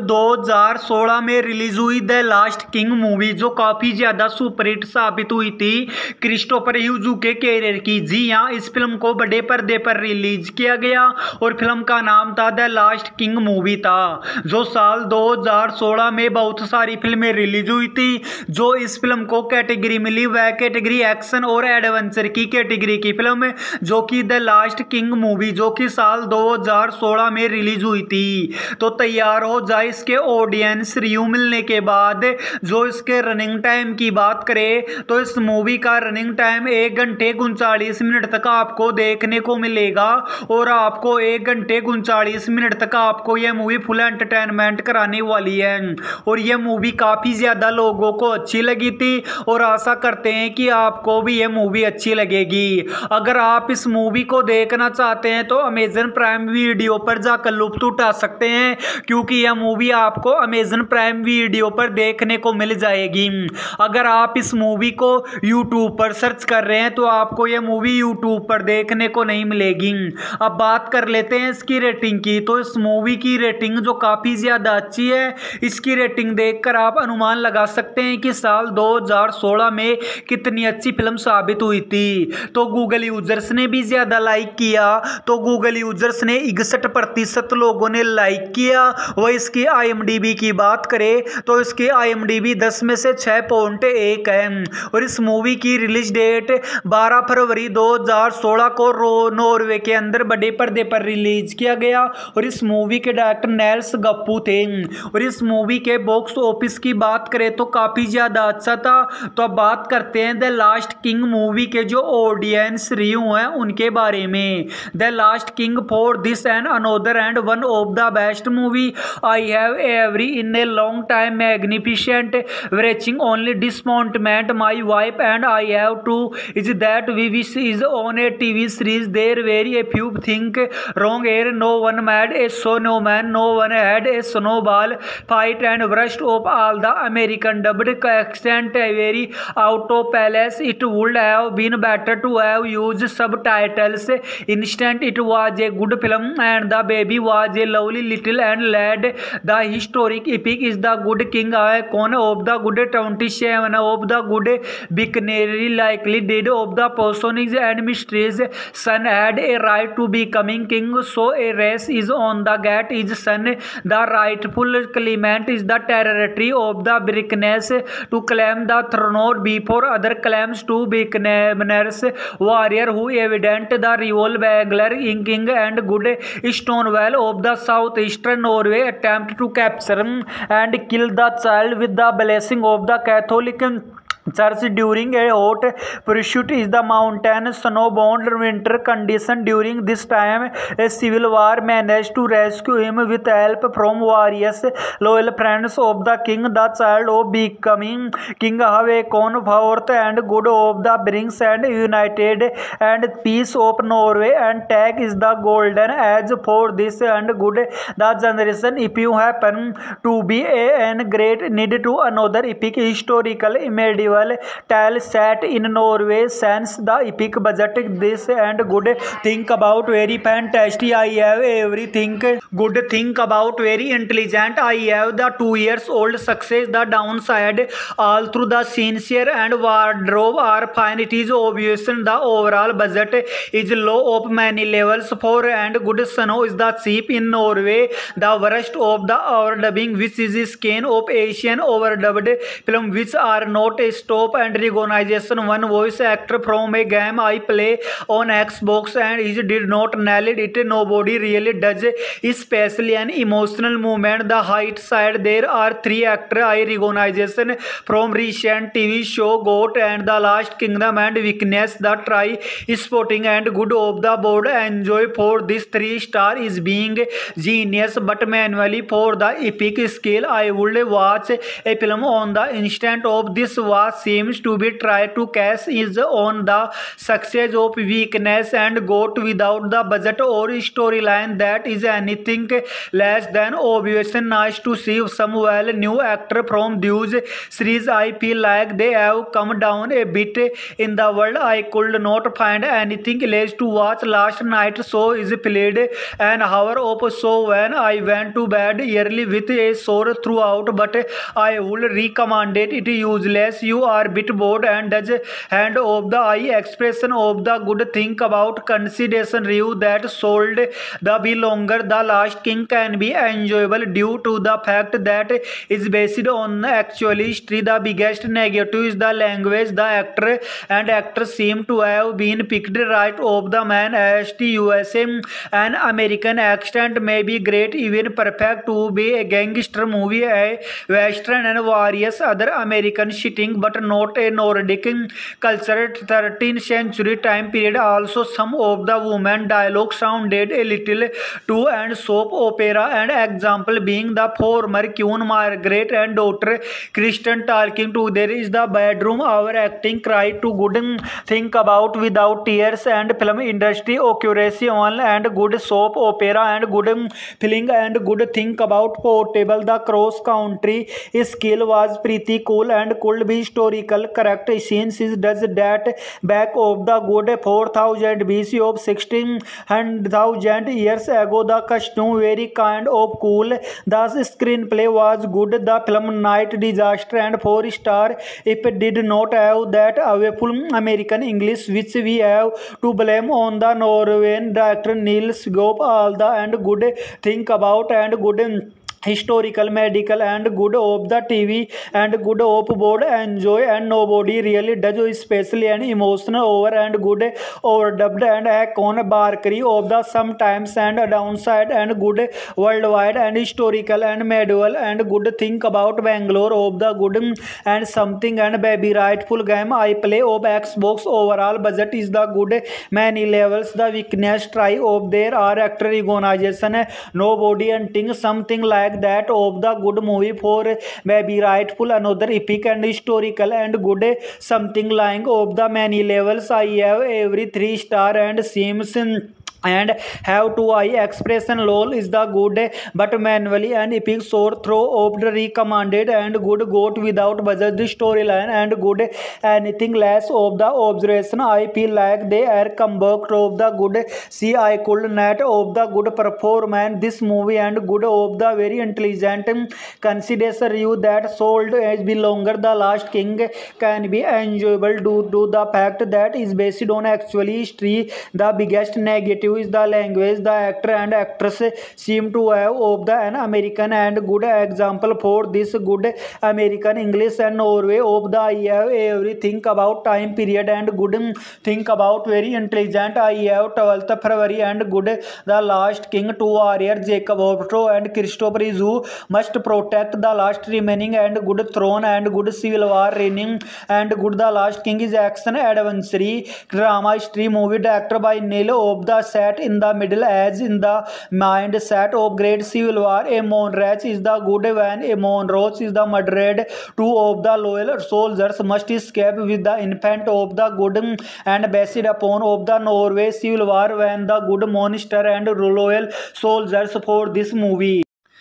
2016 में release हुई the last king movie जो काफ़ी ज़्यादा superhit साबित हुई थी Christopher huge के कैरियर की। जी हाँ, इस फिल्म को बड़े पर्दे पर रिलीज किया गया और फिल्म का नाम था द लास्ट किंग मूवी था, जो साल 2016 में बहुत सारी फिल्में रिलीज हुई थी। जो इस फिल्म को कैटेगरी मिली वह कैटेगरी एक्शन और एडवेंचर की कैटेगरी की फिल्म जो कि द लास्ट किंग मूवी जो कि साल 2016 में रिलीज हुई थी। तो तैयार हो जाए इसके ऑडियंस रिव्यू मिलने के बाद। जो इसके रनिंग टाइम की बात करें तो इस मूवी का रनिंग टाइम 1 घंटे 39 मिनट तक आपको देखने को मिलेगा और आपको 1 घंटे 39 मिनट तक आपको यह मूवी फुल एंटरटेनमेंट कराने वाली है। और यह मूवी काफ़ी ज़्यादा लोगों को अच्छी लगी थी और आशा करते हैं कि आपको भी यह मूवी अच्छी लगेगी। अगर आप इस मूवी को देखना चाहते हैं तो अमेजन प्राइम वीडियो पर जाकर लुत्फ उठा सकते हैं क्योंकि यह मूवी आपको अमेजन प्राइम वीडियो पर देखने को मिल जाएगी। अगर आप इस मूवी को यूट्यूब पर सर्च कर रहे हैं तो आपको यह मूवी यूट्यूब पर देखने को नहीं मिलेगी। अब बात कर लेते हैं इसकी रेटिंग की। तो इस मूवी की रेटिंग जो काफ़ी ज़्यादा अच्छी है, इसकी रेटिंग देखकर आप अनुमान लगा सकते हैं कि साल 2016 में कितनी अच्छी फिल्म साबित हुई थी। तो गूगल यूजर्स ने भी ज़्यादा लाइक किया, तो गूगल यूजर्स ने 61% लोगों ने लाइक किया। वह इसकी IMDb की बात करें तो इसकी IMDb 10 में से 6.1 है और इस मूवी की रिलीज डेट 12 फरवरी 2016 को नॉर्वे के अंदर बड़े पर्दे पर रिलीज किया गया और इस मूवी के डायरेक्टर नेल्स गप्पू थे। और इस मूवी के बॉक्स ऑफिस की बात करें तो काफ़ी ज़्यादा अच्छा था। तो अब बात करते हैं द लास्ट किंग मूवी के जो ऑडियंस रिव्यू हैं उनके बारे में। The last king for this and another and one of the best movie I have every in a long time magnificent reaching only disappointment my wife and I have to is that we wish is on a TV series there very a few think wrong here no one made a snowman no one had a snowball fight and worst of all the American dubbed accent very out of place it would have been better to have used subtitles instant it was a good film and the baby was a lovely little and lad the historic epic is the good king icon of the good 27 of the good Bictionary likely dead of the Poisonings and Mysteries son had a right to becoming king so a race is on the gate his son the rightful claimant is the territory of the Brickness to claim the throne before other claims to Brickness warrior who evident the rival Bagler king and good Stonewall of the southeastern Norway attempt to capture and kill the child with the blessing of the Catholic Church during a hot pursuit is the mountain snowbound winter condition. During this time, a civil war managed to rescue him with help from various loyal friends of the king. The child of becoming king have a comfort and good of the brings and united and peace of Norway and tag is the golden age for this and good the generation. If you happen to be an great need to another epic historical medieval tale set in Norway since the epic budget this and good think about very fantastic I have everything good think about very intelligent I have the 2 years old success the downside all through the sincere and wardrobe are fine it is obvious the overall budget is low of many levels for and good snow is the cheap in Norway the worst of the overdubbing which is skin of Asian overdubbed film which are not stop and recognition. One voice actor from a game I play on Xbox and he did not nail it. Nobody really does, especially an emotional moment. The height side, there are three actors I recognition from recent TV show GOAT and The Last Kingdom and Weakness. The try spotting and good of the board enjoy for this 3-star is being genius, but manually for the epic skill I would watch a film on the instant of this was seems to be try to cash is on the success of Weakness and GOAT without the budget or storyline that is anything less than obvious. Nice to see some well new actor from these series. I feel like they have come down a bit in the world. I could not find anything else to watch last night, so is played an hour of show when I went to bed early with a sore throughout, but I would recommend it. It useless. You are bit bored and does hand of the eye expression of the good thing about consideration review that sold the be longer. The Last King can be enjoyable due to the fact that is based on actual history. The biggest negative is the language. The actor and actress seem to have been picked right off the man as the USA. An American accent may be great, even perfect to be a gangster movie, a western and various other American shitting, but not a Nordic culture 13th century time period. Also some of the women dialogue sounded a little too and soap opera, and example being the former Queen Margaret and daughter Kristen talking to there is the bedroom. Our acting cry to good think about without tears, and film industry accuracy on and good soap opera and good feeling and good think about portable. The cross country skill was pretty cool and could be historical correct scenes is does that back of the good 4000 BC of 1600,000 years ago. The costume very kind of cool. The screenplay was good. The film Night Disaster and 4-star if it did not have that awful American English which we have to blame on the Norwegian director Niels Goop. All the and good think about and good historical medical and good of the TV and good of board enjoy, and nobody really does, especially an emotional over and good overdubbed and hack on barkery of the sometimes and a downside and good worldwide and historical and medieval and good think about Bangalore of the good and something and baby rightful game I play of Xbox. Overall budget is the good many levels. The weakness try of there are actor recognition nobody hunting something like that of the good movie for baby rightful another epic and historical and good something lying of the many levels. I have every 3-star and seems and have to eye expression lol is the good but manually and epic sore throw of the recommended and good goat without budget storyline and good anything less of the observation. I feel like they are comeback of the good see I could not of the good performance this movie and good of the very intelligent consideration review that sold as be longer. The Last King can be enjoyable due to the fact that is based on actual history. The biggest negative is the language. The actor and actress seem to have of the an American and good example for this good American English and Norway of the I have everything about time period and good think about very intelligent. I have 12th February and good The Last King 2 warrior Jacob Otto and Christopher Izu must protect the last remaining and good throne and good civil war reigning and good. The Last King is action adventure drama history movie directed by Neil of the set in the middle as in the mindset of great civil war. A Monroe is the good when a Monroe is the murdered. Two of the loyal soldiers must escape with the infant of the good and based upon of the Norway civil war when the good monster and loyal soldiers for this movie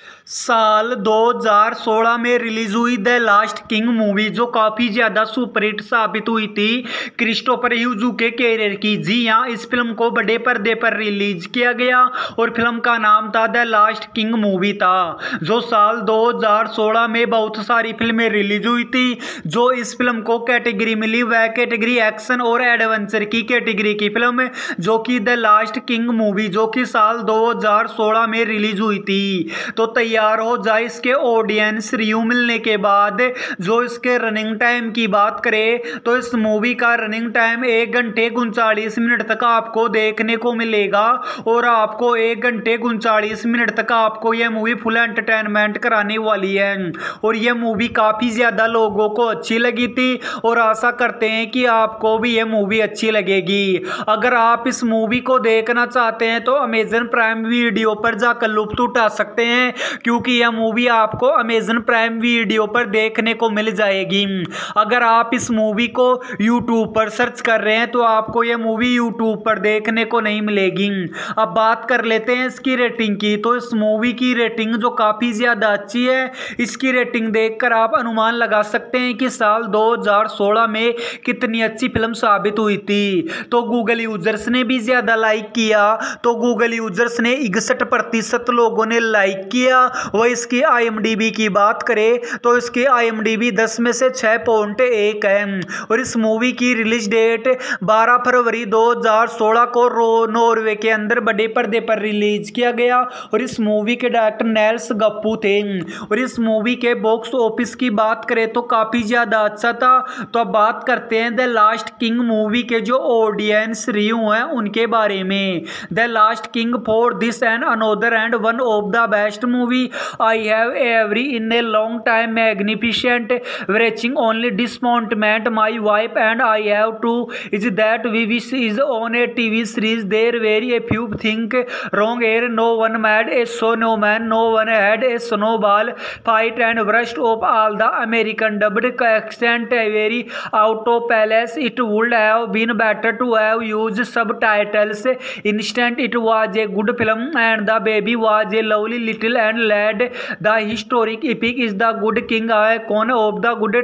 साल 2016 में release हुई the last king movie जो काफ़ी ज़्यादा superhit साबित हुई थी Christopher huge के कैरियर की। जी हाँ, इस फिल्म को बड़े पर्दे पर रिलीज किया गया और फिल्म का नाम था द लास्ट किंग मूवी था, जो साल 2016 में बहुत सारी फिल्में रिलीज हुई थी। जो इस फिल्म को कैटेगरी मिली वह कैटेगरी एक्शन और एडवेंचर की कैटेगरी की फिल्म जो कि द लास्ट किंग मूवी जो कि साल 2016 में रिलीज हुई थी। तो तैयार हो जाए। इसके ऑडियंस रिव्यू मिलने के बाद जो इसके रनिंग टाइम की बात करें तो इस मूवी का रनिंग टाइम 1 घंटे 39 मिनट तक आपको देखने को मिलेगा और आपको 1 घंटे 39 मिनट तक आपको यह मूवी फुल एंटरटेनमेंट कराने वाली है। और यह मूवी काफ़ी ज़्यादा लोगों को अच्छी लगी थी और आशा करते हैं कि आपको भी यह मूवी अच्छी लगेगी। अगर आप इस मूवी को देखना चाहते हैं तो अमेजन प्राइम वीडियो पर जाकर लुत्फ उठा सकते हैं, क्योंकि यह मूवी आपको अमेजन प्राइम वीडियो पर देखने को मिल जाएगी। अगर आप इस मूवी को यूट्यूब पर सर्च कर रहे हैं तो आपको यह मूवी यूट्यूब पर देखने को नहीं मिलेगी। अब बात कर लेते हैं इसकी रेटिंग की। तो इस मूवी की रेटिंग जो काफ़ी ज़्यादा अच्छी है, इसकी रेटिंग देखकर आप अनुमान लगा सकते हैं कि साल 2016 में कितनी अच्छी फिल्म साबित हुई थी। तो गूगल यूजर्स ने भी ज़्यादा लाइक किया। तो गूगल यूजर्स ने 61% लोगों ने लाइक किया। वह इसकी IMDb की बात करें तो इसकी IMDb 10 में से 6.1 है। और इस मूवी की रिलीज डेट 12 फरवरी 2016 को नॉर्वे के अंदर बड़े पर्दे पर रिलीज किया गया। और इस मूवी के डायरेक्टर नेल्स गप्पू थे। और इस मूवी के बॉक्स ऑफिस की बात करें तो काफ़ी ज़्यादा अच्छा था। तो अब बात करते हैं द लास्ट किंग मूवी के जो ऑडियंस रिव्यू हैं उनके बारे में। The last king for this and another and one of the best movie I have every in a long time, magnificent, wretching only disappointment, my wife and I have to is that we wish is on a TV series, there very a few think wrong here, no one made a snowman, no one had a snowball fight and worst of all the American dubbed accent very out of place. It would have been better to have used subtitles. Instead it was a good film and the baby was a lovely little and lad. The historic epic is the good king icon of the good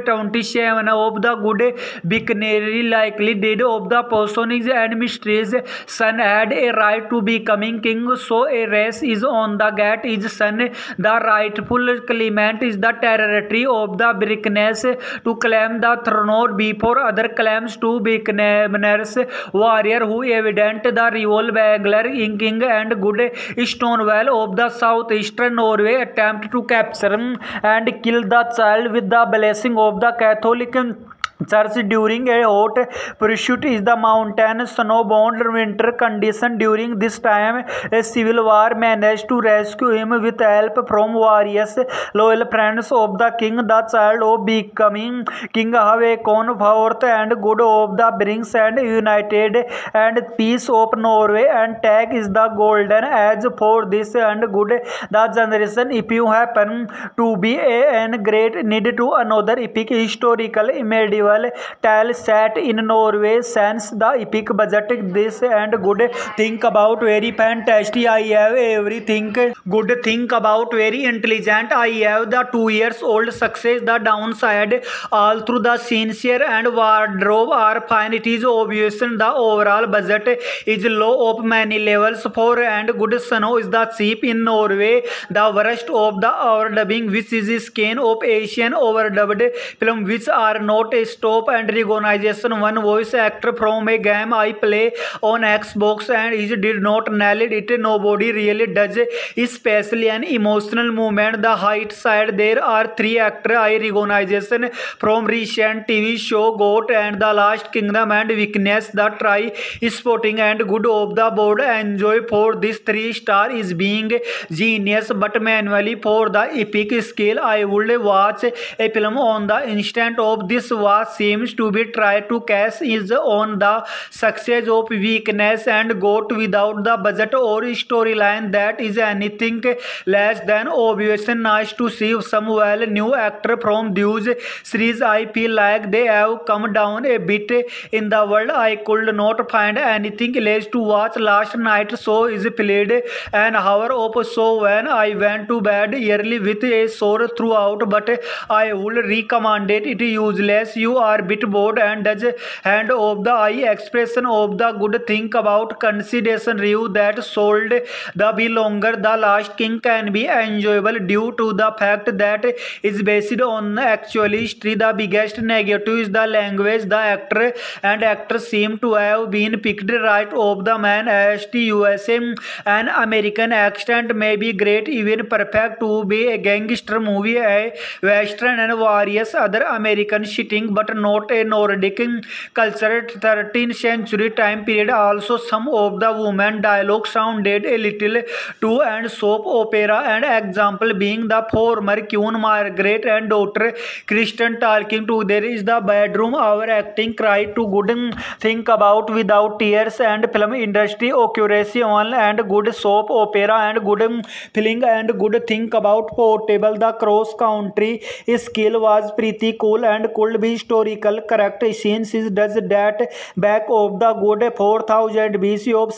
27 of the good Bicanary likely did of the persons and mysteries. Son had a right to becoming king, so a race is on the gate is son. The rightful claimant is the territory of the Brickness to claim the throne before other claims to Bicaner's warrior who evident the rival Bagler king and good Stonewall of the southeastern Norway attempt to capture and kill the child with the blessing of the Catholic Church during a hot pursuit is the mountain snowbound winter condition. During this time a civil war managed to rescue him with help from various loyal friends of the king. The child of becoming king have a con forth and good of the brings and united and peace of Norway and tag is the golden age for this and good the generation. If you happen to be an great need to another epic historical medieval tale set in Norway since the epic budget this and good think about very fantastic. I have everything good think about very intelligent. I have the 2 years old success. The downside all through the sincere and wardrobe are fine. It is obvious the overall budget is low of many levels. For and good snow is the cheap in Norway. The worst of the overdubbing which is skin of Asian overdubbed film which are not a stop and recognition. One voice actor from a game I play on Xbox and he did not nail it. Nobody really does, especially an emotional moment. The height side there are 3 actors I recognition from recent TV show Goat and The Last Kingdom and Weakness. The try spotting and good of the board enjoy for this 3 star is being genius but manually for the epic skill. I would watch a film on the instant of this was seems to be try to cash is on the success of Weakness and Goat without the budget or storyline that is anything less than obvious. Nice to see some well new actor from these series. I feel like they have come down a bit in the world. I could not find anything else to watch last night, so is played an hour of show when I went to bed early with a sore throughout, but I would recommend it. It useless. You are bit bored and does hand of the eye expression of the good think about consideration review that sold the be longer the last king can be enjoyable due to the fact that is based on actual history. The biggest negative is the language. The actor and actress seem to have been picked right of the man as the USA. An American accent may be great, even perfect to be a gangster movie, a western and various other American setting, but not a Nordic culture 13th century time period. Also, some of the women dialogue sounded a little too and soap opera, and example being the former Queen Margaret and daughter Kristen talking to there is the bedroom. Our acting cry to good think about without tears, and film industry accuracy on and good soap opera and good feeling and good think about portable. The cross country skill was pretty cool and could be historical correct scenes is does that back of the good 4000 BC of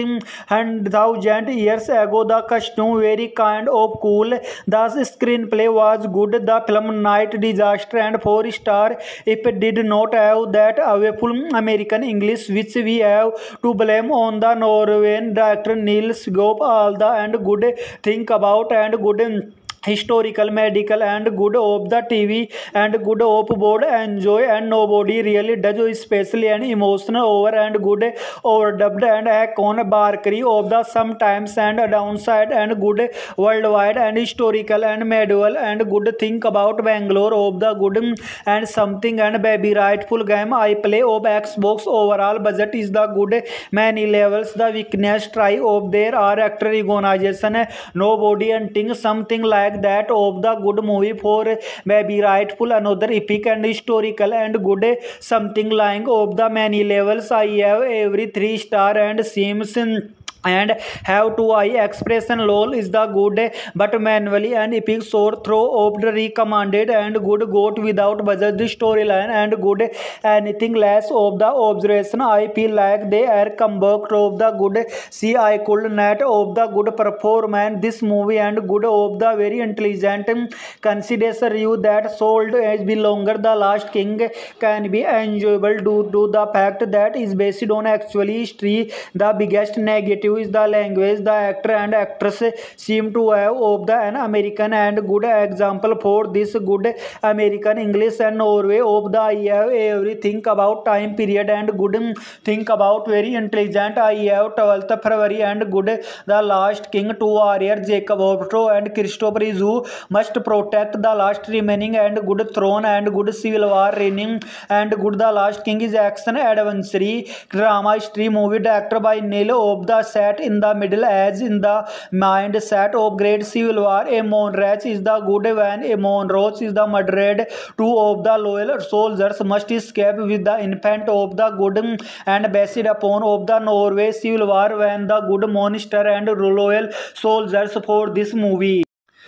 1600,000 years ago. The costume very kind of cool. The screenplay was good. The film Night Disaster and 4 star if it did not have that awful American English which we have to blame on the Norwegian director Niels Goop. All the and good think about and good historical medical and good of the TV and good of board enjoy, and nobody really does, especially an emotional over and good overdubbed and a con barkery of the sometimes and a downside and good worldwide and historical and medieval and good think about Bangalore of the good and something and baby rightful game I play of Xbox. Overall budget is the good many levels. The weakness try of there are actor recognition nobody and thing something like that of the good movie for maybe rightful another epic and historical and good something lying of the many levels. I have every 3 star and seems and have to eye expression lol is the good but manually and epic sore throw of the recommended and good goat without budget the storyline and good anything less of the observation. I feel like they are comeback of the good. See, I could not of the good performance this movie and good of the very intelligent consideration review that sold as be longer the last king can be enjoyable due to the fact that is based on actual history. The biggest negative is the language. The actor and actress seem to have of the an American and good example for this good American English and Norway of the I have everything about time period and good think about very intelligent. I have 12th February and good the last king 2 warrior Jacob Otto and Christopher Izu must protect the last remaining and good throne and good civil war reigning and good the last king is action adventure drama history movie directed by Neil of the set in the middle as in the mindset of great civil war. A Monroe is the good when a Monroe is the murdered. 2 of the loyal soldiers must escape with the infant of the good and based upon of the Norway civil war when the good monster and loyal soldiers for this movie.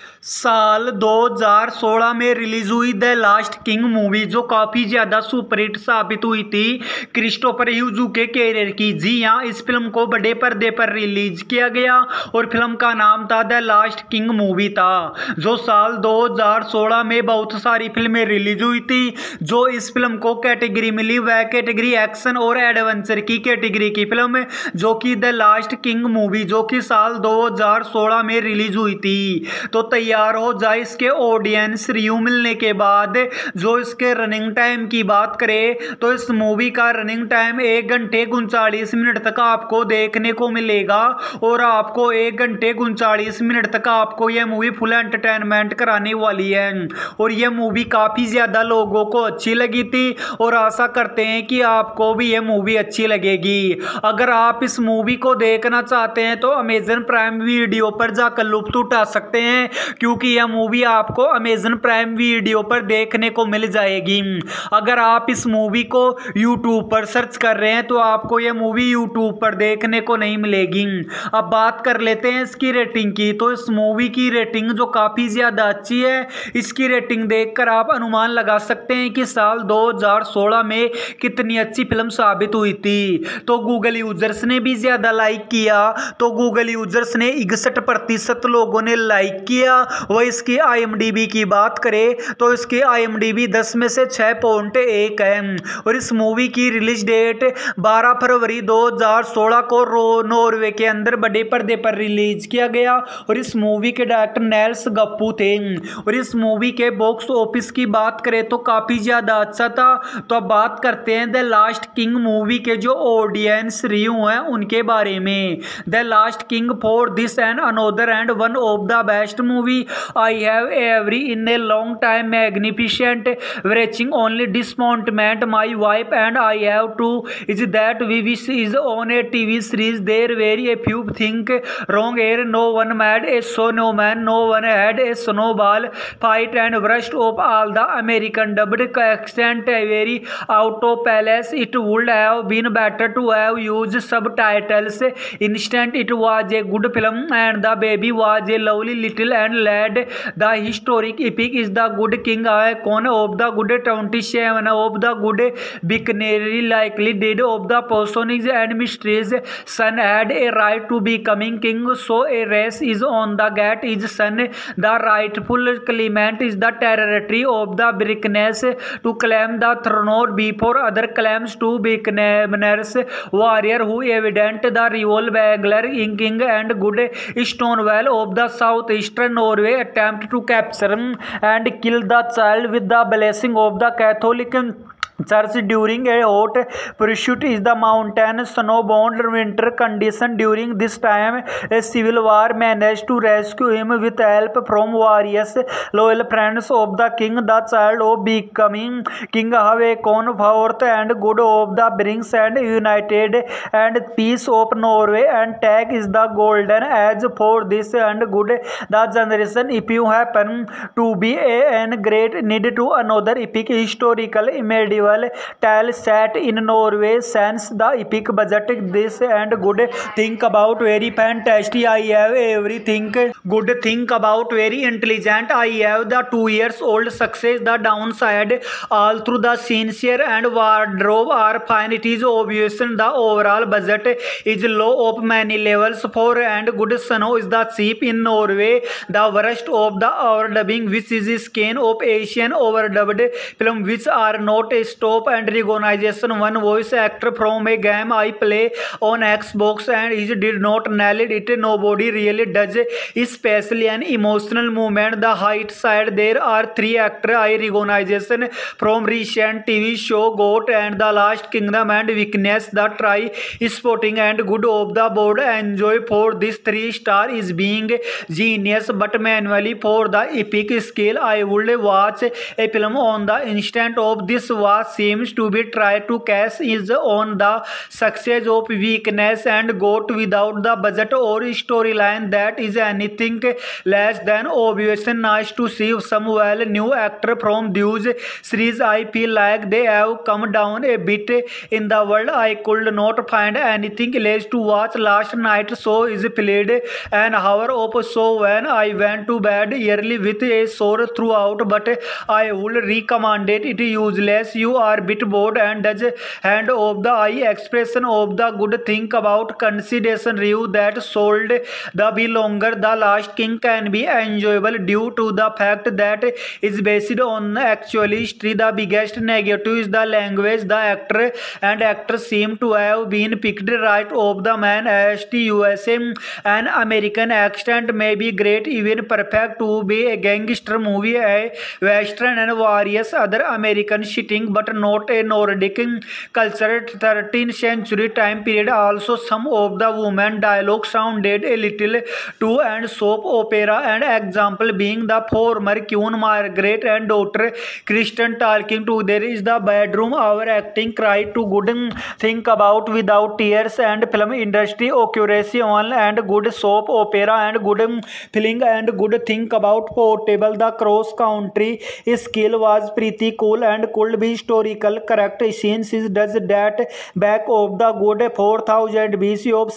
साल 2016 में release हुई the last king movie जो काफ़ी ज़्यादा superhit साबित हुई थी Christopher huge के कैरियर की। जी हाँ, इस फिल्म को बड़े पर्दे पर रिलीज किया गया और फिल्म का नाम था द लास्ट किंग मूवी था, जो साल 2016 में बहुत सारी फिल्में रिलीज हुई थी। जो इस फिल्म को कैटेगरी मिली वह कैटेगरी एक्शन और एडवेंचर की कैटेगरी की फिल्म जो कि द लास्ट किंग मूवी जो कि साल 2016 में रिलीज हुई थी। तो तैयार हो जाए इसके ऑडियंस रिव्यू मिलने के बाद। जो इसके रनिंग टाइम की बात करें तो इस मूवी का रनिंग टाइम 1 घंटे 39 मिनट तक आपको देखने को मिलेगा और आपको 1 घंटे 39 मिनट तक आपको यह मूवी फुल एंटरटेनमेंट कराने वाली है। और यह मूवी काफ़ी ज़्यादा लोगों को अच्छी लगी थी और आशा करते हैं कि आपको भी यह मूवी अच्छी लगेगी। अगर आप इस मूवी को देखना चाहते हैं तो अमेजन प्राइम वीडियो पर जाकर लुत्फ उठा सकते हैं, क्योंकि यह मूवी आपको अमेजन प्राइम वीडियो पर देखने को मिल जाएगी। अगर आप इस मूवी को यूट्यूब पर सर्च कर रहे हैं तो आपको यह मूवी यूट्यूब पर देखने को नहीं मिलेगी। अब बात कर लेते हैं इसकी रेटिंग की। तो इस मूवी की रेटिंग जो काफ़ी ज़्यादा अच्छी है, इसकी रेटिंग देखकर आप अनुमान लगा सकते हैं कि साल 2016 में कितनी अच्छी फिल्म साबित हुई थी। तो गूगल यूजर्स ने भी ज़्यादा लाइक किया, तो गूगल यूजर्स ने 61% लोगों ने लाइक किया वह इसकी IMDb की बात करें तो इसकी IMDb 10 में से 6.1 है। और इस मूवी की रिलीज डेट 12 फरवरी 2016 को नॉर्वे के अंदर बड़े पर्दे पर रिलीज किया गया। और इस मूवी के डायरेक्टर नेल्स गप्पू थे। और इस मूवी के बॉक्स ऑफिस की बात करें तो काफ़ी ज़्यादा अच्छा था। तो अब बात करते हैं द लास्ट किंग मूवी के जो ऑडियंस रिव्यू हैं उनके बारे में। The last king for this and another and one of the best movie I have every in a long time, magnificent, wretching only disappointment my wife and I have to is that we wish is on a TV series there very a few think wrong here, no one made a snowman, no one had a snowball fight and worst of all the American dubbed accent very out of place. It would have been better to have used subtitles. Instead it was a good film and the baby was a lovely little and lad. The historic epic is the good king icon of the good 27 of the good Bicanary likely dead of the Poisonings and Mysteries. Son had a right to becoming king, so a race is on the gate. His son, the rightful claimant, is the territory of the Brickness to claim the throne before other claims to Bicaner's warrior who evident the rival Bagler king and good Stonewall of the southeastern Norway attempt to capture and kill the child with the blessing of the Catholic Church during a hot pursuit is the mountain snowbound winter condition. During this time a civil war managed to rescue him with help from various loyal friends of the king. The child of becoming king have a con forth and good of the brings and united and peace of Norway and tag is the golden age for this and good the generation. If you happen to be an great need to another epic historical medieval tale set in Norway since the epic budget this and good think about very fantastic. I have everything good think about very intelligent. I have the 2 years old success. The downside all through the sincere and wardrobe are fine. It is obvious the overall budget is low of many levels. For and good snow is the cheap in Norway. The worst of the overdubbing which is a skin of Asian overdubbed film which are not a stop and recognition. One voice actor from a game I play on Xbox and he did not nail it. Nobody really does, especially an emotional moment. The height side there are 3 actors I recognition from recent TV show Goat and The Last Kingdom and Weakness. The try spotting and good of the board enjoy for this 3 star is being genius but manually for the epic skill. I would watch a film on the instant of this was seems to be try to cash is on the success of Weakness and Goat without the budget or storyline that is anything less than obvious. Nice to see some well new actor from these series. I feel like they have come down a bit in the world. I could not find anything else to watch last night, so is played an hour of show when I went to bed early with a sore throughout, but I would recommend it. It useless. You are bit bored and does hand of the eye expression of the good think about consideration review that sold the be longer. The Last King can be enjoyable due to the fact that it's based on actual history. The biggest negative is the language. The actor and actress seem to have been picked right off the man as the USA. An American accent may be great, even perfect to be a gangster movie, a western and various other American shitting, but not a Nordic culture 13th century time period. Also some of the women dialogue sounded a little too and soap opera, and example being the former Queen Margaret and daughter Kristen talking together is the bedroom. Our acting cried to good think about without tears and film industry accuracy on and good soap opera and good feeling and good think about portable. The cross country skill was pretty cool and could be historical correct scenes is does that back of the good 4000 BC of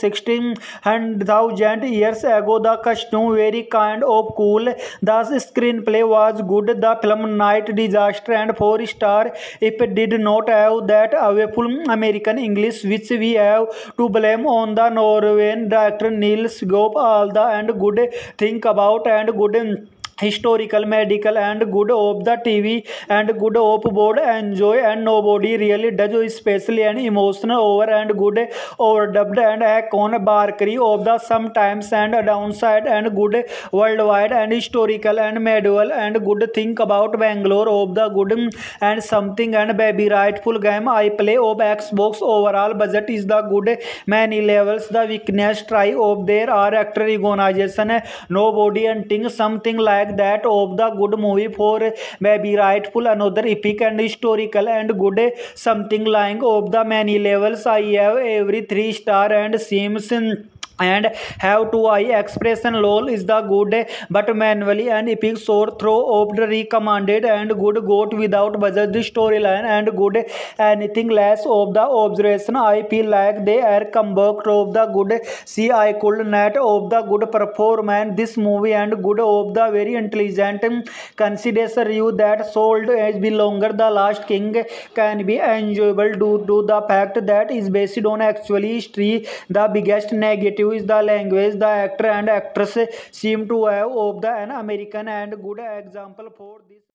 1600,000 years ago. The costume very kind of cool. The screenplay was good. The film Night Disaster and 4 star. If it did not have that awful American English which we have to blame on the Norwegian director Niels Goop. All the and good think about and good historical, medical, and good of the TV and good of board enjoy, and nobody really does, especially an emotional over and good overdubbed and a con barkery of the sometimes and a downside and good worldwide and historical and medieval and good think about Bangalore of the good and something and baby rightful game I play of Xbox overall budget is the good many levels the weakness try of there are actor recognition nobody and think something like that of the good movie for maybe rightful another epic and historical and good something lying of the many levels I have every 3 star and seems and have to I expression lol is the good but manually and epic sore throw of the recommended and good goat without budget the storyline and good anything less of the observation I feel like they are come back of the good see I could not of the good performance this movie and good of the very intelligent consideration you that sold as be longer the last king can be enjoyable due to the fact that is based on actually history the biggest negative is the language the actor and actress seem to have of the an American and good example for this